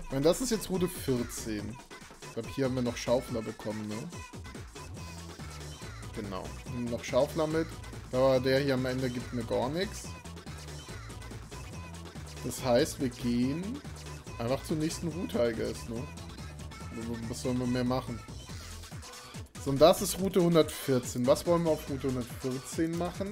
Ich meine, das ist jetzt Route 14. Ich glaube, hier haben wir noch Schaufler bekommen, ne? Genau. Noch Schaufler mit. Aber der hier am Ende gibt mir gar nichts. Das heißt, wir gehen einfach zur nächsten Route, I guess, ne? Was sollen wir mehr machen? So, und das ist Route 114. Was wollen wir auf Route 114 machen?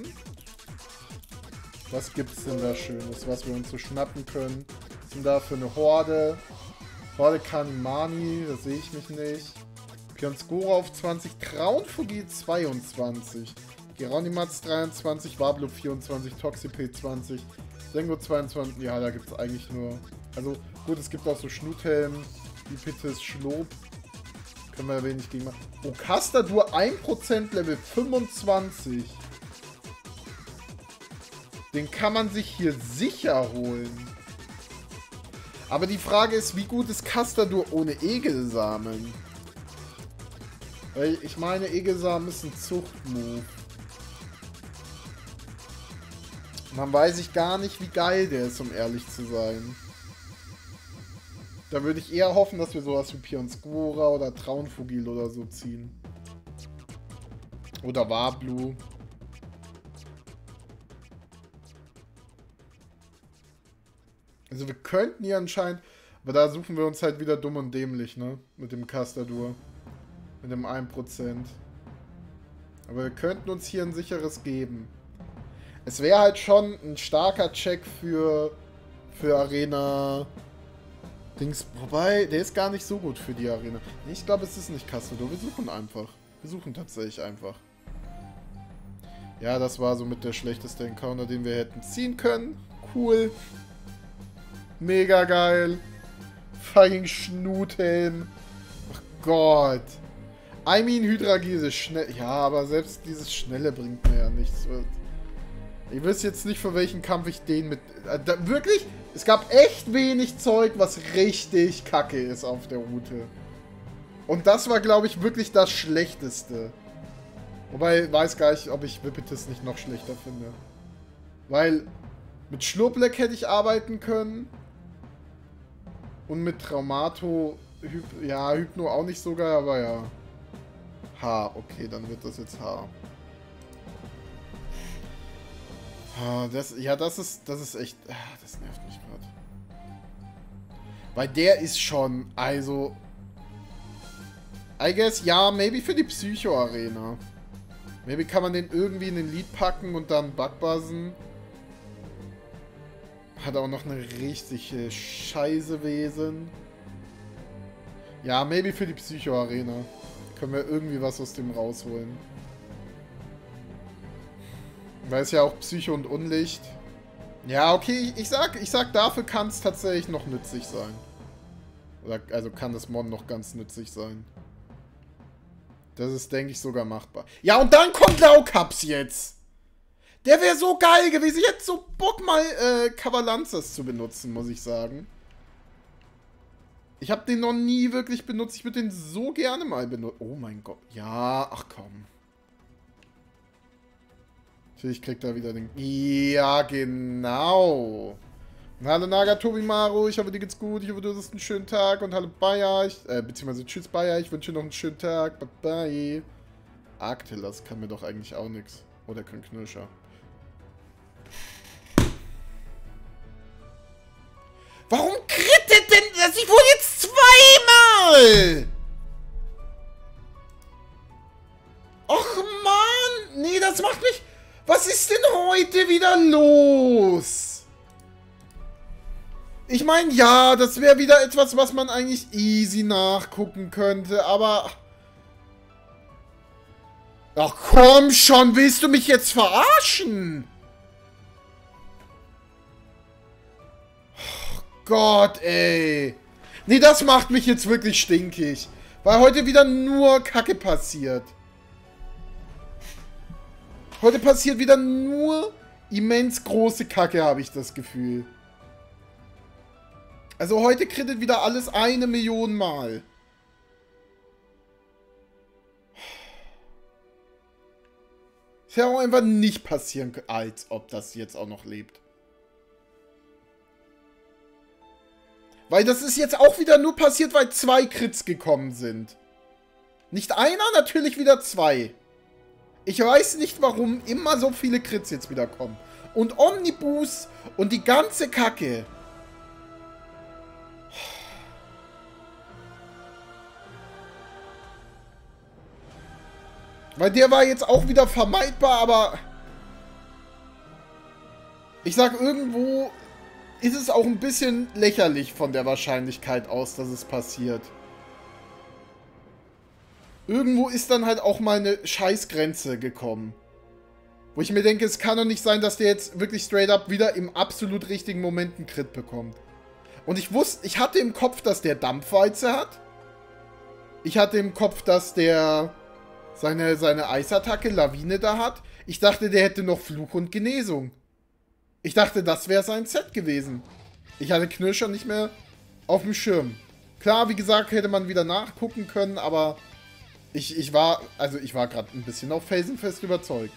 Was gibt es denn da Schönes, was wir uns so schnappen können? Was ist denn da für eine Horde? Horde Kanimani, da sehe ich mich nicht. Pionskora auf 20, Traunfugi 22, Geronimatz 23, Wablo 24, Toxipé 20, Sengo 22. Ja, da gibt es eigentlich nur... Also gut, es gibt auch so Schnuthelm, Ipitis, Schlob. Können wir ja wenig gegen machen. Oh, Castadur 1% Level 25. Den kann man sich hier sicher holen. Aber die Frage ist, wie gut ist Castadur ohne Egelsamen? Weil ich meine, Egelsamen ist ein Zuchtmove. Und dann weiß ich gar nicht, wie geil der ist, um ehrlich zu sein. Da würde ich eher hoffen, dass wir sowas wie Pionskora oder Traunfugil oder so ziehen. Oder Wablu. Also wir könnten hier anscheinend... Aber da suchen wir uns halt wieder dumm und dämlich, ne? Mit dem Castadur. Mit dem 1%. Aber wir könnten uns hier ein sicheres geben. Es wäre halt schon ein starker Check für Arena... Dings. Wobei, der ist gar nicht so gut für die Arena. Ich glaube, es ist nicht Castadur. Wir suchen einfach. Wir suchen tatsächlich einfach. Ja, das war somit der schlechteste Encounter, den wir hätten ziehen können. Cool. Mega geil. Fucking Schnuthelm. Ach Gott. I mean, Hydragese schnell. Ja, aber selbst dieses Schnelle bringt mir ja nichts. Ich weiß jetzt nicht, für welchen Kampf ich den mit... wirklich? Es gab echt wenig Zeug, was richtig kacke ist auf der Route. Und das war, glaube ich, wirklich das Schlechteste. Wobei, ich weiß gar nicht, ob ich Whippetus nicht noch schlechter finde. Weil mit Schlurpleck hätte ich arbeiten können. Und mit Traumato... ja, Hypno auch nicht sogar, aber ja. H, okay, dann wird das jetzt H. Das ist echt... Das nervt mich gerade. Weil der ist schon, also... I guess, ja, maybe für die Psycho-Arena. Maybe kann man den irgendwie in den Lead packen und dann Bugbuzzen. Hat auch noch eine richtige Scheiße-Wesen. Ja, maybe für die Psycho-Arena. Können wir irgendwie was aus dem rausholen. Weil es ja auch Psycho und Unlicht. Ja, okay, ich sag, dafür kann es tatsächlich noch nützlich sein. Oder, also kann das Mod noch ganz nützlich sein. Das ist, denke ich, sogar machbar. Ja, und dann kommt Laukaps jetzt. Der wäre so geil gewesen. Ich hätte so Bock, mal Cavalanzas zu benutzen, muss ich sagen. Ich habe den noch nie wirklich benutzt. Ich würde den so gerne mal benutzen. Oh mein Gott. Ja, ach komm. Natürlich kriegt er wieder den... Ja, genau. Hallo Nagatobimaru, ich hoffe dir geht's gut, ich hoffe du hast einen schönen Tag und hallo Bayer, beziehungsweise tschüss Bayer, ich wünsche dir noch einen schönen Tag, bye bye. Arctillas kann mir doch eigentlich auch nichts. Oder kann Knirscher. Warum krittet denn das? Ich wurde jetzt zweimal! Och Mann! Nee, das macht mich... Was ist denn heute wieder los? Ich meine, ja, das wäre wieder etwas, was man eigentlich easy nachgucken könnte, aber... Ach komm schon, willst du mich jetzt verarschen? Oh Gott, ey. Nee, das macht mich jetzt wirklich stinkig. Weil heute wieder nur Kacke passiert. Heute passiert wieder nur immens große Kacke, habe ich das Gefühl. Also heute krittet wieder alles 1 Million Mal. Das hätte auch einfach nicht passieren können, als ob das jetzt auch noch lebt. Weil das ist jetzt auch wieder nur passiert, weil 2 Crits gekommen sind. Nicht einer, natürlich wieder 2. Ich weiß nicht, warum immer so viele Crits jetzt wieder kommen. Und Omnibus und die ganze Kacke. Weil der war jetzt auch wieder vermeidbar, aber... Ich sag, irgendwo ist es auch ein bisschen lächerlich von der Wahrscheinlichkeit aus, dass es passiert. Irgendwo ist dann halt auch mal eine Scheißgrenze gekommen. Wo ich mir denke, es kann doch nicht sein, dass der jetzt wirklich straight up wieder im absolut richtigen Moment einen Crit bekommt. Und ich hatte im Kopf, dass der Dampfwalze hat. Ich hatte im Kopf, dass der seine Eisattacke, Lawine da hat. Ich dachte, der hätte noch Fluch und Genesung. Ich dachte, das wäre sein Set gewesen. Ich hatte Knirscher nicht mehr auf dem Schirm. Klar, wie gesagt, hätte man wieder nachgucken können, aber ich war gerade ein bisschen auf felsenfest überzeugt.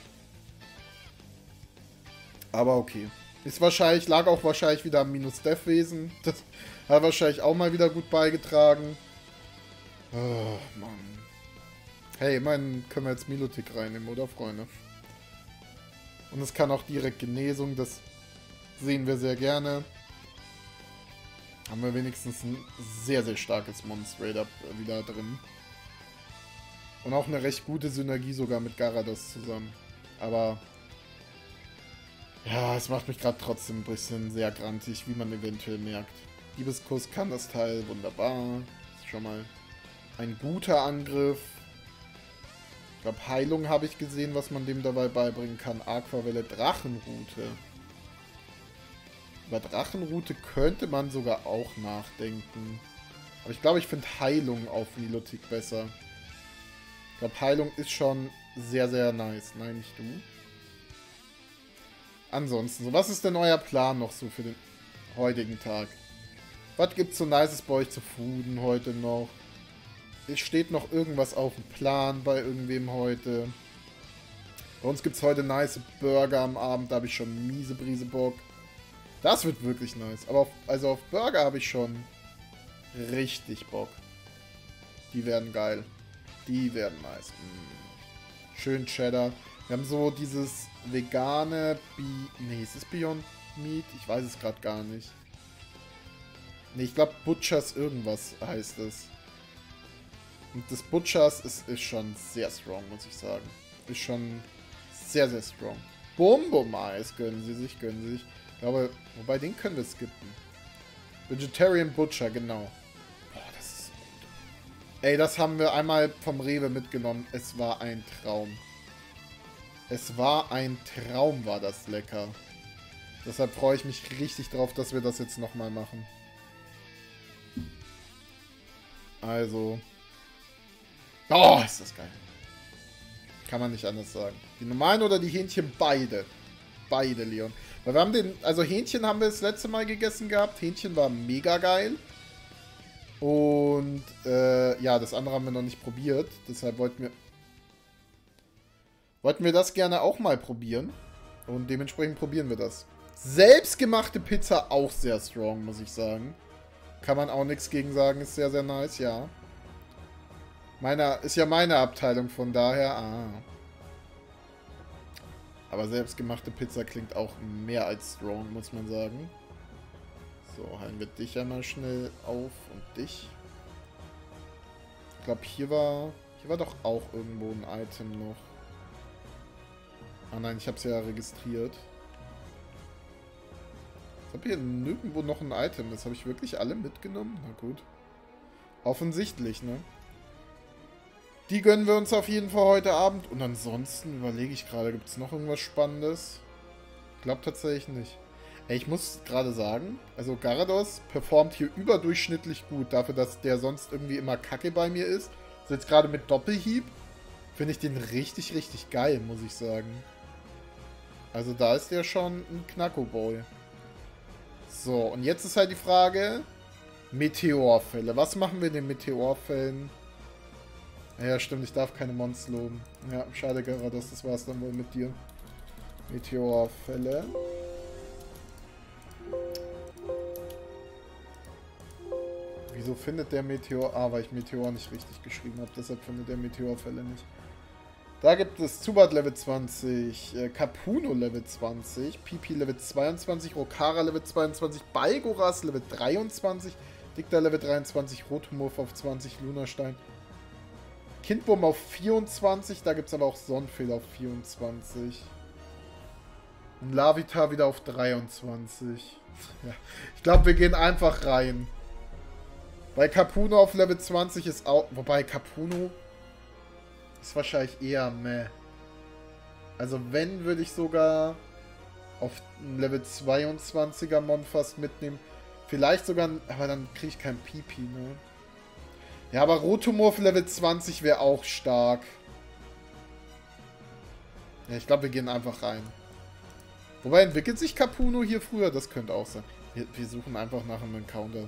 Aber okay. Lag auch wahrscheinlich wieder am Minus-Death-Wesen. Das hat wahrscheinlich auch mal wieder gut beigetragen. Oh, Mann. Hey, immerhin können wir jetzt Milotic reinnehmen, oder, Freunde? Und es kann auch direkt Genesung, das sehen wir sehr gerne. Haben wir wenigstens ein sehr, sehr starkes Monster Raider wieder drin. Und auch eine recht gute Synergie sogar mit Garados zusammen. Aber... ja, es macht mich gerade trotzdem ein bisschen sehr grantig, wie man eventuell merkt. Liebeskuss kann das Teil wunderbar. Ist schon mal ein guter Angriff. Ich glaube, Heilung habe ich gesehen, was man dem dabei beibringen kann. Aquavelle, Drachenrute. Über Drachenrute könnte man sogar auch nachdenken. Aber ich glaube, ich finde Heilung auf Milotic besser. Ich glaube, Heilung ist schon sehr, sehr nice. Nein, nicht du. Ansonsten, so, was ist denn euer Plan noch so für den heutigen Tag? Was gibt's so Nices bei euch zu fooden heute noch? Es steht noch irgendwas auf dem Plan bei irgendwem heute. Bei uns gibt's heute nice Burger am Abend, da habe ich schon miese Brise Bock. Das wird wirklich nice. Aber auf Burger habe ich schon richtig Bock. Die werden geil. Die werden nice. Schön Cheddar. Wir haben so dieses vegane... nee, ist es Beyond Meat? Ich weiß es gerade gar nicht. Nee, ich glaube Butchers irgendwas heißt es. Und das Butchers ist schon sehr strong, muss ich sagen. Ist schon sehr, sehr strong. Bum-Bum-Eis gönnen sie sich, gönnen sie sich. Ich glaube, wobei den können wir skippen. Vegetarian Butcher, genau. Boah, das ist so gut. Ey, das haben wir einmal vom Rewe mitgenommen. Es war ein Traum. Es war ein Traum, war das lecker. Deshalb freue ich mich richtig drauf, dass wir das jetzt nochmal machen. Also. Oh, ist das geil. Kann man nicht anders sagen. Die normalen oder die Hähnchen? Beide. Beide, Leon. Weil wir haben also Hähnchen haben wir das letzte Mal gegessen gehabt. Hähnchen war mega geil. Und, ja, das andere haben wir noch nicht probiert. Deshalb wollten wir das gerne auch mal probieren. Und dementsprechend probieren wir das. Selbstgemachte Pizza auch sehr strong, muss ich sagen. Kann man auch nichts gegen sagen. Ist sehr, sehr nice, ja. Ist ja meine Abteilung, von daher. Aber selbstgemachte Pizza klingt auch mehr als strong, muss man sagen. So, heilen wir dich einmal schnell auf und dich. Ich glaube, hier war doch auch irgendwo ein Item noch. Ah nein, ich habe es ja registriert. Ich habe hier nirgendwo noch ein Item. Das habe ich wirklich alle mitgenommen? Na gut. Offensichtlich, ne? Die gönnen wir uns auf jeden Fall heute Abend. Und ansonsten überlege ich gerade, gibt es noch irgendwas Spannendes? Ich glaube tatsächlich nicht. Ey, ich muss gerade sagen, also Garados performt hier überdurchschnittlich gut. Dafür, dass der sonst irgendwie immer kacke bei mir ist. Also jetzt gerade mit Doppelhieb finde ich den richtig, richtig geil, muss ich sagen. Also da ist der schon ein Knacko-Boy. So, und jetzt ist halt die Frage, Meteorfälle. Was machen wir in den Meteorfällen? Ja, stimmt, ich darf keine Mons loben. Ja, schade, Garados, das war's dann wohl mit dir. Meteorfälle. Wieso findet der Meteor... Ah, weil ich Meteor nicht richtig geschrieben habe. Deshalb findet der Meteorfälle nicht. Da gibt es Zubat Level 20, Kapuno Level 20, Pipi Level 22, Rokara Level 22, Balgoras Level 23, Dicta Level 23, Rotomorph auf 20, Lunastein. Kindwurm auf 24, da gibt es aber auch Sonnenfehl auf 24. Und Larvitar wieder auf 23. Ja, ich glaube, wir gehen einfach rein. Weil Kapuno auf Level 20 ist auch... Wobei Kapuno ist wahrscheinlich eher meh. Also wenn, würde ich sogar auf ein Level 22er Mon fast mitnehmen. Vielleicht sogar... Aber dann kriege ich kein Pipi, ne? Ja, aber Rotomorph Level 20 wäre auch stark. Ja, ich glaube, wir gehen einfach rein. Wobei, entwickelt sich Kapuno hier früher? Das könnte auch sein. Wir suchen einfach nach einem Encounter.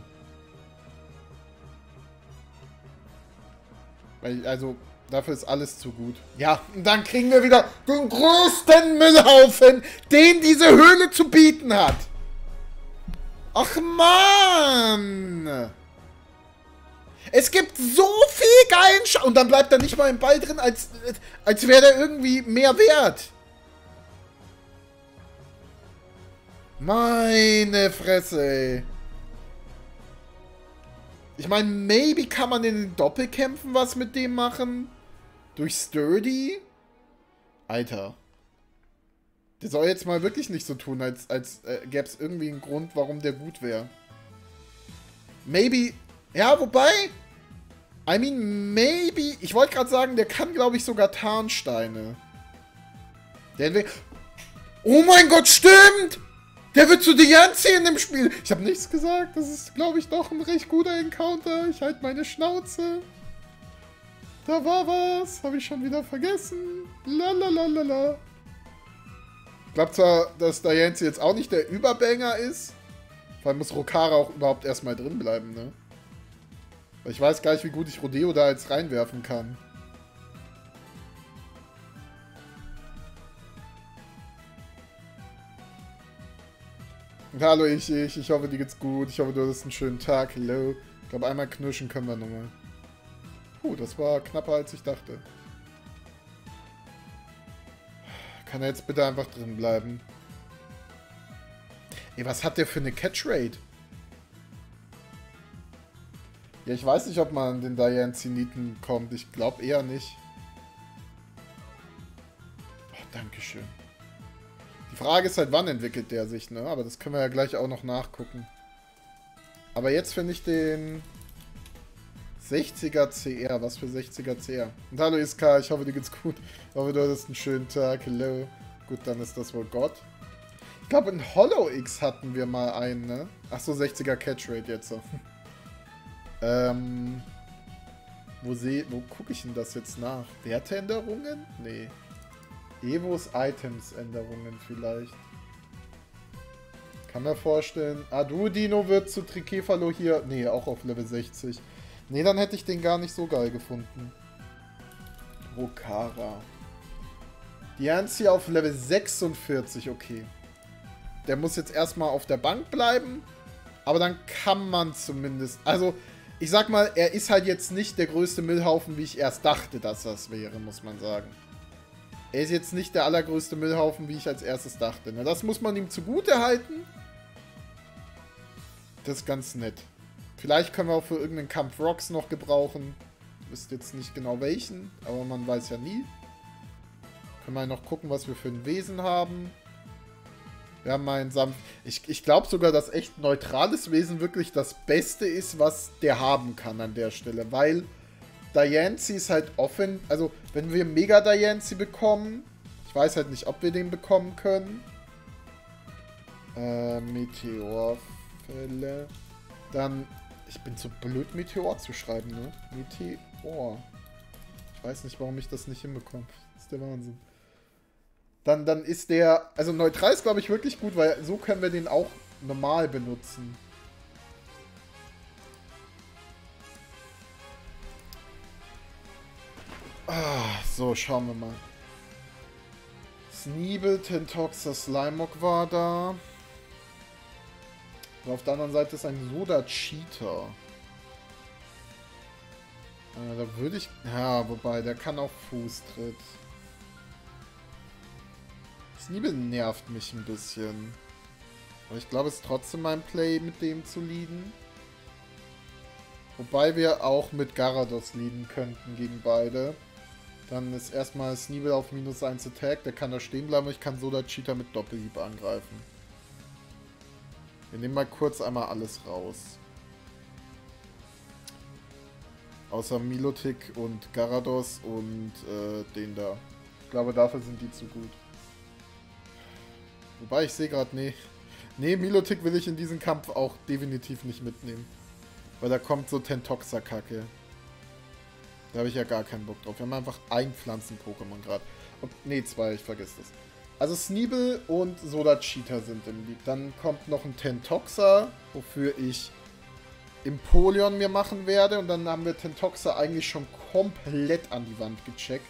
Weil, also, dafür ist alles zu gut. Ja, und dann kriegen wir wieder den größten Müllhaufen, den diese Höhle zu bieten hat. Ach, Mann! Es gibt so viel geilen und dann bleibt da nicht mal ein Ball drin, als wäre der irgendwie mehr wert. Meine Fresse, ey. Ich meine, maybe kann man in den Doppelkämpfen was mit dem machen. Durch Sturdy. Alter. Der soll jetzt mal wirklich nicht so tun, als gäbe es irgendwie einen Grund, warum der gut wäre. Maybe... Ja, wobei... I mean, maybe... Ich wollte gerade sagen, der kann, glaube ich, sogar Tarnsteine. Oh mein Gott, stimmt! Der wird zu Diancie in dem Spiel. Ich habe nichts gesagt. Das ist, glaube ich, doch ein recht guter Encounter. Ich halte meine Schnauze. Da war was. Habe ich schon wieder vergessen. Lalalala. Ich glaube zwar, dass Diancie jetzt auch nicht der Überbanger ist. Vor allem muss Rokara auch überhaupt erstmal drin bleiben, ne? Weil ich weiß gar nicht, wie gut ich Rodeo da jetzt reinwerfen kann. Hallo ich hoffe, dir geht's gut. Ich hoffe, du hattest einen schönen Tag. Hello. Ich glaube, einmal knirschen können wir nochmal. Puh, das war knapper, als ich dachte. Kann er jetzt bitte einfach drin bleiben? Ey, was hat der für eine Catch-Rate? Ja, ich weiß nicht, ob man an den Diancie-Nieten kommt. Ich glaube eher nicht. Oh, Dankeschön. Die Frage ist halt, wann entwickelt der sich, ne? Aber das können wir ja gleich auch noch nachgucken. Aber jetzt finde ich den 60er CR. Was für 60er CR? Und hallo Iska, ich hoffe, dir geht's gut. Ich hoffe, du hattest einen schönen Tag. Hello. Gut, dann ist das wohl Gott. Ich glaube, in Hollow X hatten wir mal einen, ne? Achso, 60er Catchrate jetzt. Wo gucke ich denn das jetzt nach? Werteänderungen? Nee. Evos Items Änderungen vielleicht. Kann mir vorstellen. Dino wird zu Trikefalo hier. Nee, auch auf Level 60. Nee, dann hätte ich den gar nicht so geil gefunden. Rokara. Diancie auf Level 46, okay. Der muss jetzt erstmal auf der Bank bleiben. Aber dann kann man zumindest... Also, ich sag mal, er ist halt jetzt nicht der größte Müllhaufen, wie ich erst dachte, dass das wäre, muss man sagen. Er ist jetzt nicht der allergrößte Müllhaufen, wie ich als erstes dachte. Na, das muss man ihm zugute halten. Das ist ganz nett. Vielleicht können wir auch für irgendeinen Kampf Rocks noch gebrauchen. Ich wüsste jetzt nicht genau welchen, aber man weiß ja nie. Können wir noch gucken, was wir für ein Wesen haben. Wir haben einen sanft... Ich glaube sogar, dass echt neutrales Wesen wirklich das Beste ist, was der haben kann an der Stelle. Weil Diancie ist halt offen... Also, wenn wir Mega Diancie bekommen... Ich weiß halt nicht, ob wir den bekommen können. Meteorfälle. Dann... Ich bin zu blöd, Meteor zu schreiben, ne? Meteor. Ich weiß nicht, warum ich das nicht hinbekomme. Das ist der Wahnsinn. Dann ist der... Also neutral ist, glaube ich, wirklich gut, weil so können wir den auch normal benutzen. So, schauen wir mal. Sneebel, Tentoxa, Slimog war da. Und auf der anderen Seite ist ein Soda Cheater. Da würde ich... Ja, wobei, der kann auch Fußtritt. Sneebel nervt mich ein bisschen. Aber ich glaube, es ist trotzdem mein Play, mit dem zu leaden. Wobei wir auch mit Garados leaden könnten gegen beide. Dann ist erstmal Sneebel auf -1 Attack. Der kann da stehen bleiben. Ich kann Soda Cheetah mit Doppelhieb angreifen. Wir nehmen mal kurz einmal alles raus. Außer Milotic und Garados und den da. Ich glaube, dafür sind die zu gut. Wobei, ich sehe gerade, nee. Nee, Milotic will ich in diesem Kampf auch definitiv nicht mitnehmen. Weil da kommt so Tentoxa-Kacke. Da habe ich ja gar keinen Bock drauf. Wir haben einfach ein Pflanzen-Pokémon gerade. Nee, 2, ich vergesse das. Also Sneebel und Soda Cheetah sind im Lied. Dann kommt noch ein Tentoxa, wofür ich Empoleon mir machen werde. Und dann haben wir Tentoxa eigentlich schon komplett an die Wand gecheckt.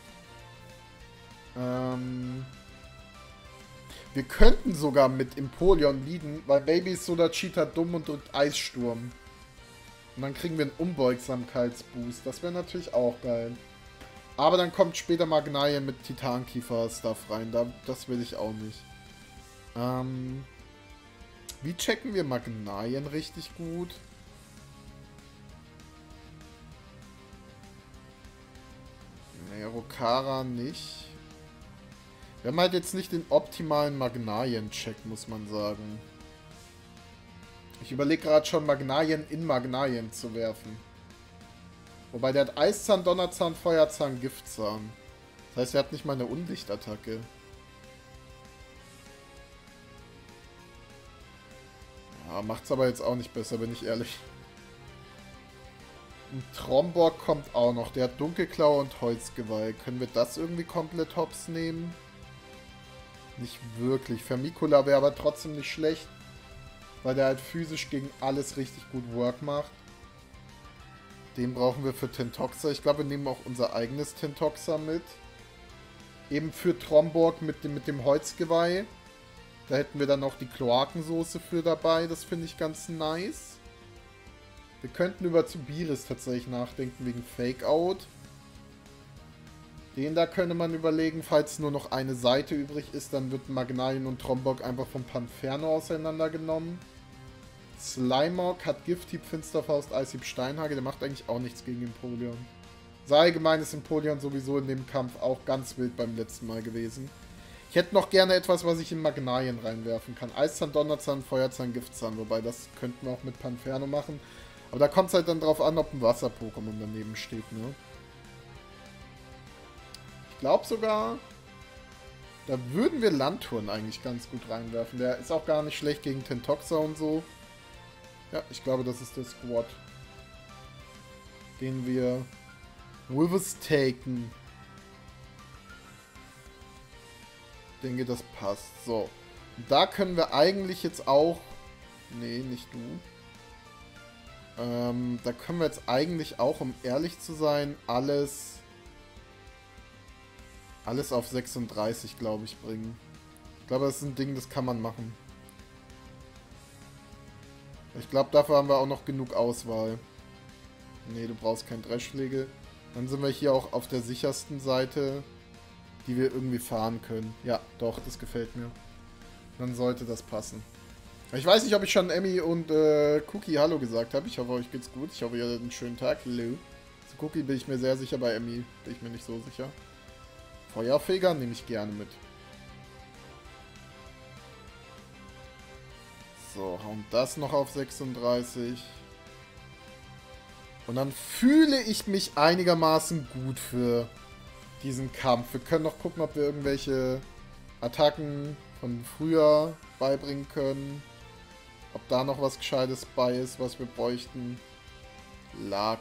Wir könnten sogar mit Empoleon leaden, weil Baby ist Soda Cheetah dumm und drückt Eissturm. Und dann kriegen wir einen Unbeugsamkeitsboost. Das wäre natürlich auch geil. Aber dann kommt später Magnaien mit Titankiefer-Stuff rein. Das will ich auch nicht. Wie checken wir Magnaien richtig gut? Nee, Rokara nicht. Wir haben halt jetzt nicht den optimalen Magnaien-Check, muss man sagen. Ich überlege gerade schon, Magnaien in Magnaien zu werfen. Wobei der hat Eiszahn, Donnerzahn, Feuerzahn, Giftzahn. Das heißt, er hat nicht mal eine Unlichtattacke. Ja, macht's aber jetzt auch nicht besser, bin ich ehrlich. Ein Tromborg kommt auch noch. Der hat Dunkelklaue und Holzgeweih. Können wir das irgendwie komplett hops nehmen? Nicht wirklich. Vermicula wäre aber trotzdem nicht schlecht. Weil der halt physisch gegen alles richtig gut Work macht. Den brauchen wir für Tentoxa. Ich glaube, wir nehmen auch unser eigenes Tentoxa mit. Eben für Tromborg mit dem Holzgeweih. Da hätten wir dann auch die Kloakensoße für dabei. Das finde ich ganz nice. Wir könnten über Zubiris tatsächlich nachdenken wegen Fake-Out. Den da könnte man überlegen, falls nur noch eine Seite übrig ist, dann wird Magnaien und Tromborg einfach vom Panferno auseinandergenommen. Slimeock hat Gifthieb, Finsterfaust, Eishieb, Steinhage. Der macht eigentlich auch nichts gegen Empoleon. Sei allgemein ist Empoleon sowieso in dem Kampf auch ganz wild beim letzten Mal gewesen. Ich hätte noch gerne etwas, was ich in Magnaien reinwerfen kann. Eiszahn, Donnerzahn, Feuerzahn, Giftzahn. Wobei, das könnten wir auch mit Panferno machen. Aber da kommt es halt dann drauf an, ob ein Wasser-Pokémon daneben steht, ne? Ich glaube sogar, da würden wir Landturn eigentlich ganz gut reinwerfen. Der ist auch gar nicht schlecht gegen Tentoxa und so. Ja, ich glaube, das ist der Squad, den wir taken. Ich denke, das passt. So. Und da können wir eigentlich jetzt auch... Nee, nicht du. Da können wir jetzt eigentlich auch, um ehrlich zu sein, alles auf 36, glaube ich, bringen. Ich glaube, das ist ein Ding, das kann man machen. Ich glaube, dafür haben wir auch noch genug Auswahl. Nee, du brauchst kein Dreschflegel. Dann sind wir hier auch auf der sichersten Seite, die wir irgendwie fahren können. Ja, doch, das gefällt mir. Dann sollte das passen. Ich weiß nicht, ob ich schon Emmy und Cookie Hallo gesagt habe. Ich hoffe, euch geht's gut. Ich hoffe, ihr hattet einen schönen Tag. Hallo. Zu Cookie bin ich mir sehr sicher, bei Emmy bin ich mir nicht so sicher. Feuerfeger nehme ich gerne mit. So, hauen das noch auf 36. Und dann fühle ich mich einigermaßen gut für diesen Kampf. Wir können noch gucken, ob wir irgendwelche Attacken von früher beibringen können. Ob da noch was Gescheites bei ist, was wir bräuchten. Lake.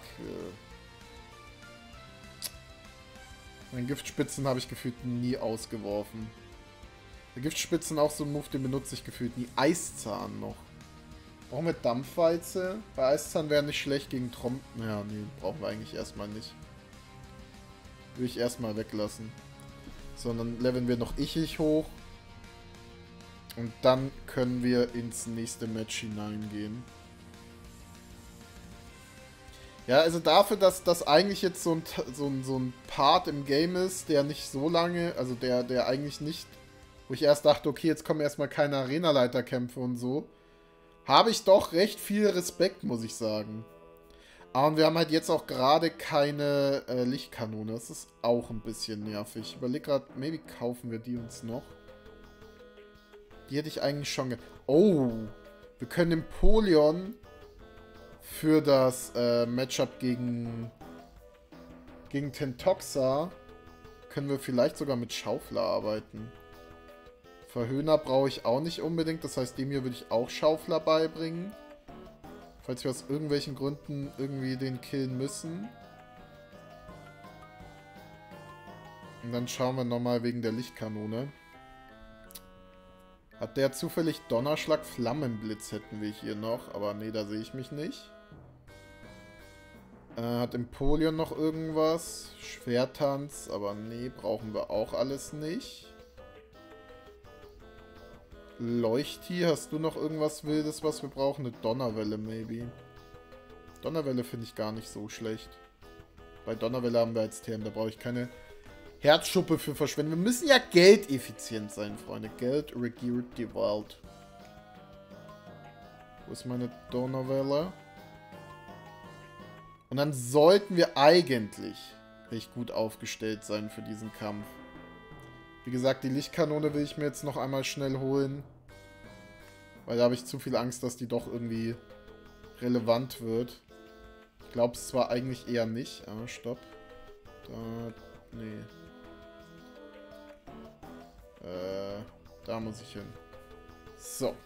Meine Giftspitzen habe ich gefühlt nie ausgeworfen. Der Giftspitzen auch so ein Move, den benutze ich gefühlt nie. Eiszahn noch. Brauchen wir Dampfwalze? Bei Eiszahn wäre nicht schlecht gegen Ja, nee, brauchen wir eigentlich erstmal nicht. Würde ich erstmal weglassen. Sondern leveln wir noch Ich hoch. Und dann können wir ins nächste Match hineingehen. Ja, also dafür, dass das eigentlich jetzt so ein Part im Game ist, der nicht so lange, also der eigentlich nicht, wo ich erst dachte, okay, jetzt kommen erstmal keine Arenaleiterkämpfe und so, habe ich doch recht viel Respekt, muss ich sagen. Aber und wir haben halt jetzt auch gerade keine Lichtkanone. Das ist auch ein bisschen nervig. Ich überlege gerade, maybe kaufen wir die uns noch. Die hätte ich eigentlich schon... Oh, wir können Empoleon für das Matchup gegen Tentoxa können wir vielleicht sogar mit Schaufler arbeiten. Verhöhner brauche ich auch nicht unbedingt. Das heißt, dem hier würde ich auch Schaufler beibringen. Falls wir aus irgendwelchen Gründen irgendwie den killen müssen. Und dann schauen wir nochmal wegen der Lichtkanone. Hat der zufällig Donnerschlag, Flammenblitz hätten wir hier noch. Aber nee, da sehe ich mich nicht. Hat Empoleon noch irgendwas? Schwertanz, aber nee, brauchen wir auch alles nicht. Leuchti, hast du noch irgendwas Wildes, was wir brauchen? Eine Donnerwelle, maybe. Donnerwelle finde ich gar nicht so schlecht. Bei Donnerwelle haben wir als TM, da brauche ich keine Herzschuppe für verschwenden. Wir müssen ja geldeffizient sein, Freunde. Geld regiert die Welt. Wo ist meine Donnerwelle? Und dann sollten wir eigentlich recht gut aufgestellt sein für diesen Kampf. Wie gesagt, die Lichtkanone will ich mir jetzt noch einmal schnell holen. Weil da habe ich zu viel Angst, dass die doch irgendwie relevant wird. Ich glaube es zwar eigentlich eher nicht. Ah, stopp. Nee. Da muss ich hin. So. Und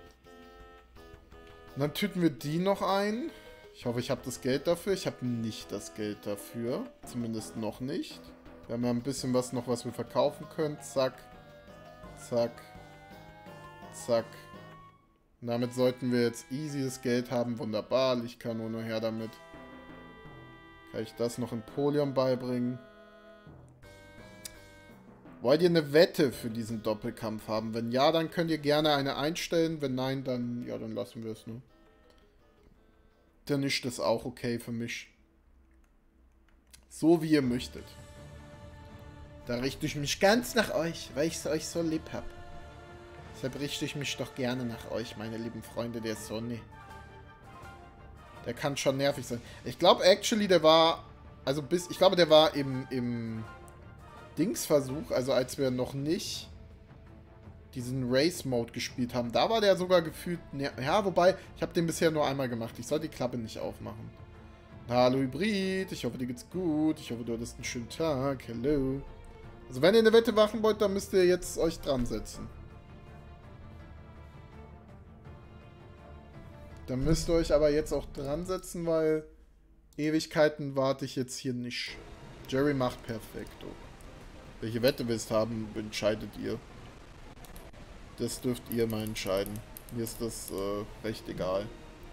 dann tüten wir die noch ein. Ich hoffe, ich habe das Geld dafür. Ich habe nicht das Geld dafür. Zumindest noch nicht. Wir haben ja ein bisschen was noch, was wir verkaufen können. Zack. Zack. Zack. Und damit sollten wir jetzt easy das Geld haben. Wunderbar. Lichtkanone her damit. Kann ich das noch Empoleon beibringen? Wollt ihr eine Wette für diesen Doppelkampf haben? Wenn ja, dann könnt ihr gerne eine einstellen. Wenn nein, dann, ja, dann lassen wir es, ne? Dann ist das auch okay für mich. So wie ihr möchtet. Da richte ich mich ganz nach euch, weil ich es euch so lieb habe. Deshalb richte ich mich doch gerne nach euch, meine lieben Freunde der Sonne. Der kann schon nervig sein. Ich glaube, actually, der war... Also bis... Ich glaube, der war im Dingsversuch, also als wir noch nicht diesen Race-Mode gespielt haben. Da war der sogar gefühlt... Ja, wobei, ich habe den bisher nur einmal gemacht. Ich soll die Klappe nicht aufmachen. Hallo Hybrid, ich hoffe, dir geht's gut. Ich hoffe, du hattest einen schönen Tag. Hello. Also wenn ihr eine Wette machen wollt, dann müsst ihr jetzt euch dran setzen. Dann müsst ihr euch aber jetzt auch dran setzen, weil Ewigkeiten warte ich jetzt hier nicht. Jerry macht perfekto. Welche Wette willst haben, entscheidet ihr. Das dürft ihr mal entscheiden. Mir ist das recht egal.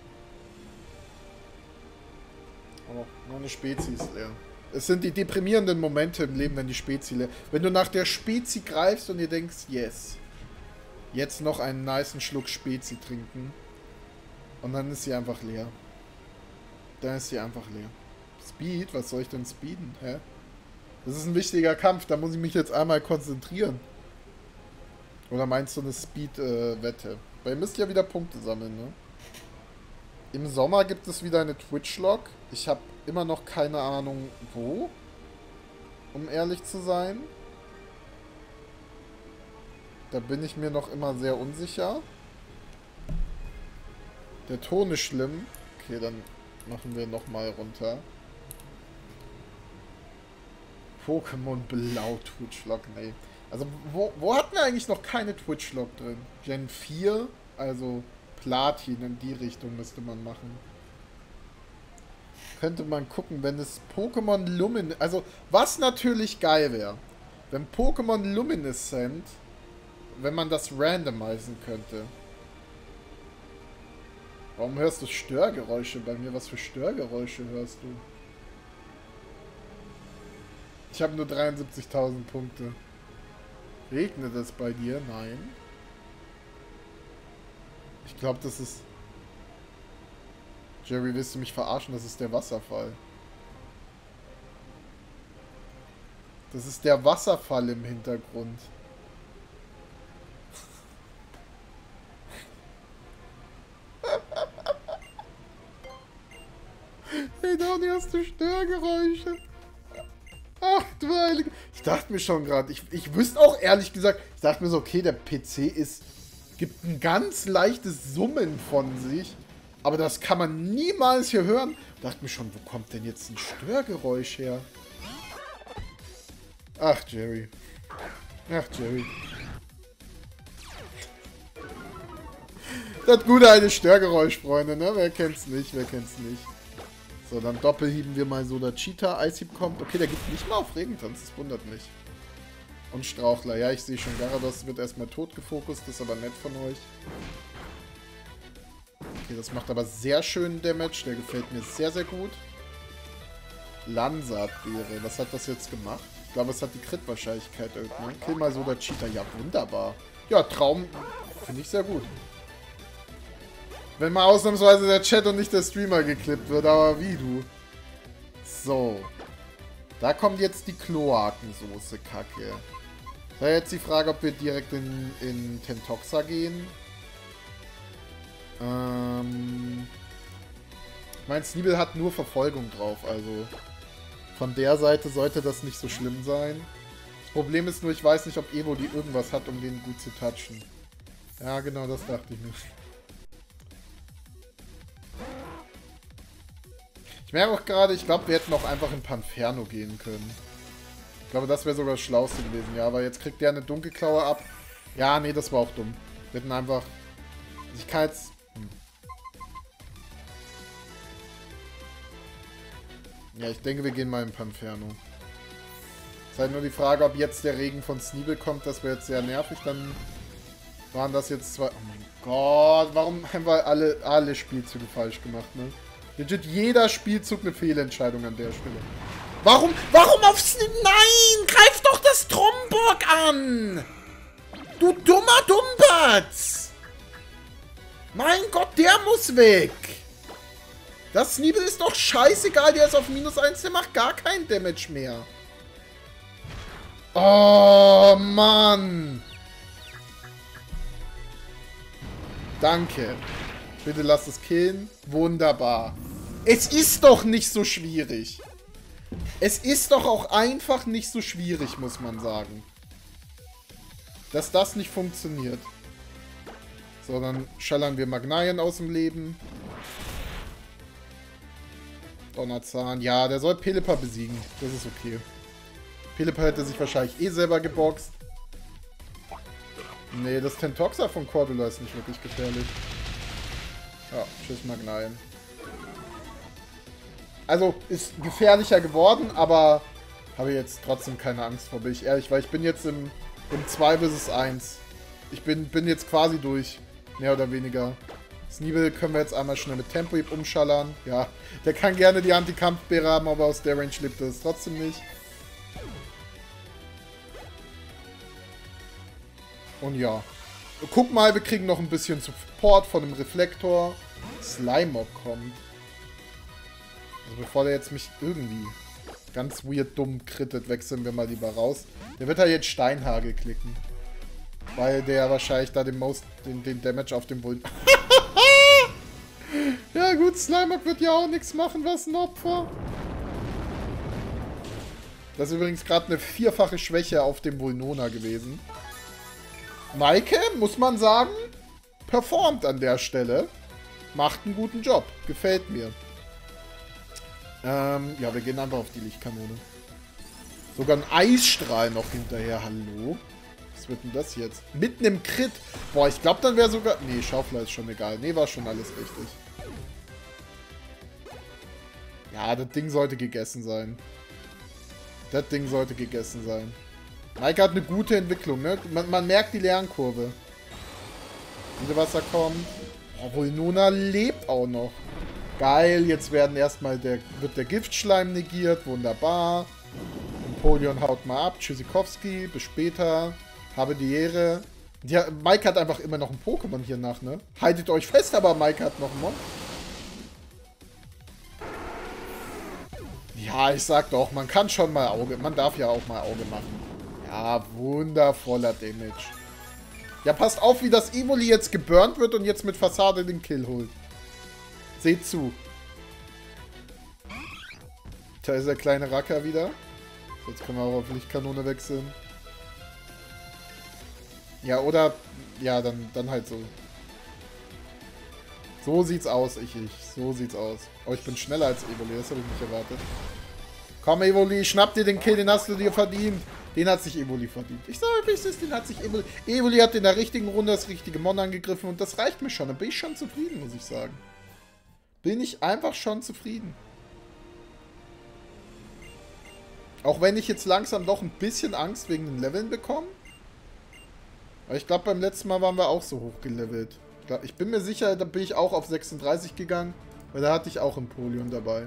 Oh, nur eine Spezies leer. Es sind die deprimierenden Momente im Leben, wenn die Spezie leer... Wenn du nach der Spezie greifst und dir denkst, yes. Jetzt noch einen nicen Schluck Spezie trinken. Und dann ist sie einfach leer. Dann ist sie einfach leer. Speed? Was soll ich denn speeden? Hä? Das ist ein wichtiger Kampf, da muss ich mich jetzt einmal konzentrieren. Oder meinst du eine Speed-Wette? Weil ihr müsst ja wieder Punkte sammeln, ne? Im Sommer gibt es wieder eine Twitch-Log. Ich habe immer noch keine Ahnung, wo. Um ehrlich zu sein. Da bin ich mir noch immer sehr unsicher. Der Ton ist schlimm. Okay, dann machen wir nochmal runter. Pokémon Blau Twitch-Log, nee. Also, wo hatten wir eigentlich noch keine Twitch-Log drin? Gen 4, also Platin, in die Richtung müsste man machen. Könnte man gucken, wenn es Pokémon Lumin... Also, was natürlich geil wäre, wenn Pokémon Luminescent, wenn man das randomisieren könnte. Warum hörst du Störgeräusche bei mir? Was für Störgeräusche hörst du? Ich habe nur 73.000 Punkte. Regnet es bei dir? Nein. Ich glaube, das ist... Jerry, willst du mich verarschen? Das ist der Wasserfall. Das ist der Wasserfall im Hintergrund. Hey, Donny, hast du Störgeräusche? Ach du Heilige. Ich dachte mir schon gerade, ich wüsste auch ehrlich gesagt, ich dachte mir so, okay, der PC gibt ein ganz leichtes Summen von sich, aber das kann man niemals hier hören. Ich dachte mir schon, wo kommt denn jetzt ein Störgeräusch her? Ach, Jerry. Ach, Jerry. Das gute alte Störgeräusch, Freunde, ne? Wer kennt's nicht, wer kennt's nicht. So, dann doppelhieben wir mal so, der Cheetah. Eishieb kommt. Okay, der geht nicht mal auf Regentanz, das wundert mich. Und Strauchler. Ja, ich sehe schon, Garados wird erstmal tot gefokust, das ist aber nett von euch. Okay, das macht aber sehr schönen Damage, der gefällt mir sehr, sehr gut. Lansatbeere, was hat das jetzt gemacht? Ich glaube, es hat die Crit-Wahrscheinlichkeit erhöht, ne? Kill mal so der Cheetah. Ja, wunderbar. Ja, Traum finde ich sehr gut. Wenn mal ausnahmsweise der Chat und nicht der Streamer geklippt wird, aber wie du. So. Da kommt jetzt die Kloakensoße, Kacke. Da jetzt die Frage, ob wir direkt in Tentoxa gehen. Mein Sneebel hat nur Verfolgung drauf, also von der Seite sollte das nicht so schlimm sein. Das Problem ist nur, ich weiß nicht, ob Evo die irgendwas hat, um den gut zu touchen. Ja, genau, das dachte ich mir. Ich merke auch gerade, ich glaube, wir hätten auch einfach in Panferno gehen können. Ich glaube, das wäre sogar das Schlauste gewesen. Ja, aber jetzt kriegt der eine Dunkelklaue ab. Ja, nee, das war auch dumm. Wir hätten einfach... Ich kann jetzt... Ja, ich denke, wir gehen mal in Panferno. Es ist halt nur die Frage, ob jetzt der Regen von Sneebel kommt. Das wäre jetzt sehr nervig. Dann waren das jetzt zwei... Oh mein Gott, warum haben wir alle Spielzüge falsch gemacht, ne? Legit jeder Spielzug eine Fehlentscheidung an der Stelle. Warum aufs... Nein! Greif doch das Tromburg an! Du dummer Dumbatz! Mein Gott, der muss weg! Das Sneebel ist doch scheißegal, der ist auf -1, der macht gar keinen Damage mehr. Oh, Mann! Danke. Bitte lasst es killen. Wunderbar. Es ist doch nicht so schwierig. Es ist doch auch einfach nicht so schwierig, muss man sagen. Dass das nicht funktioniert. So, dann schallern wir Magnaien aus dem Leben. Donnerzahn. Ja, der soll Pelipper besiegen. Das ist okay. Pelipper hätte sich wahrscheinlich eh selber geboxt. Nee, das Tentoxa von Cordula ist nicht wirklich gefährlich. Ja, tschüss Magnaien. Also, ist gefährlicher geworden, aber habe jetzt trotzdem keine Angst vor, bin ich ehrlich, weil ich bin jetzt im 2 vs 1. Ich bin jetzt quasi durch, mehr oder weniger. Sneebel können wir jetzt einmal schnell mit Tempo-Hieb umschallern. Ja, der kann gerne die Anti-Kampfbeere haben, aber aus der Range lebt er es trotzdem nicht. Und ja. Guck mal, wir kriegen noch ein bisschen Support von dem Reflektor. Slime-Mob kommt. Also bevor der jetzt mich irgendwie ganz weird dumm krittet, wechseln wir mal lieber raus. Der wird ja jetzt Steinhagel klicken. Weil der wahrscheinlich da den Damage auf dem Bullen... Ja gut, Slimemob wird ja auch nichts machen, was ein Opfer. Das ist übrigens gerade eine 4-fache Schwäche auf dem Vulnona gewesen. Maike, muss man sagen, performt an der Stelle. Macht einen guten Job. Gefällt mir. Ja, wir gehen einfach auf die Lichtkanone. Sogar ein Eisstrahl noch hinterher. Hallo? Was wird denn das jetzt? Mitten im Crit. Boah, ich glaube, dann wäre sogar... Nee, Schaufler ist schon egal. Nee, war schon alles richtig. Ja, das Ding sollte gegessen sein. Das Ding sollte gegessen sein. Maike hat eine gute Entwicklung, ne? Man merkt die Lernkurve. Wasser kommt. Oh, Vulnona lebt auch noch. Geil, jetzt wird der Giftschleim negiert. Wunderbar. Empoleon haut mal ab. Tschüssikowski, bis später. Habe die Ehre. Ja, Maike hat einfach immer noch ein Pokémon hier nach, ne? Haltet euch fest, aber Maike hat noch einen Mon. Ja, ich sag doch, man kann schon mal Auge... Man darf ja auch mal Auge machen. Ja, wundervoller Damage. Ja, passt auf, wie das Evoli jetzt geburnt wird und jetzt mit Fassade den Kill holt. Seht zu. Da ist der kleine Racker wieder. Jetzt können wir auch auf Lichtkanone wechseln. Ja, oder... Ja, dann halt so. So sieht's aus, So sieht's aus. Oh, ich bin schneller als Evoli, das habe ich nicht erwartet. Komm, Evoli, schnapp dir den Kill, den hast du dir verdient. Den hat sich Evoli verdient. Ich sage, wie es ist, den hat sich Evoli... Evoli hat in der richtigen Runde das richtige Mon angegriffen und das reicht mir schon. Da bin ich schon zufrieden, muss ich sagen. Bin ich einfach schon zufrieden. Auch wenn ich jetzt langsam doch ein bisschen Angst wegen den Leveln bekomme. Aber ich glaube, beim letzten Mal waren wir auch so hoch gelevelt. Ich bin mir sicher, da bin ich auch auf 36 gegangen, weil da hatte ich auch Empoleon dabei.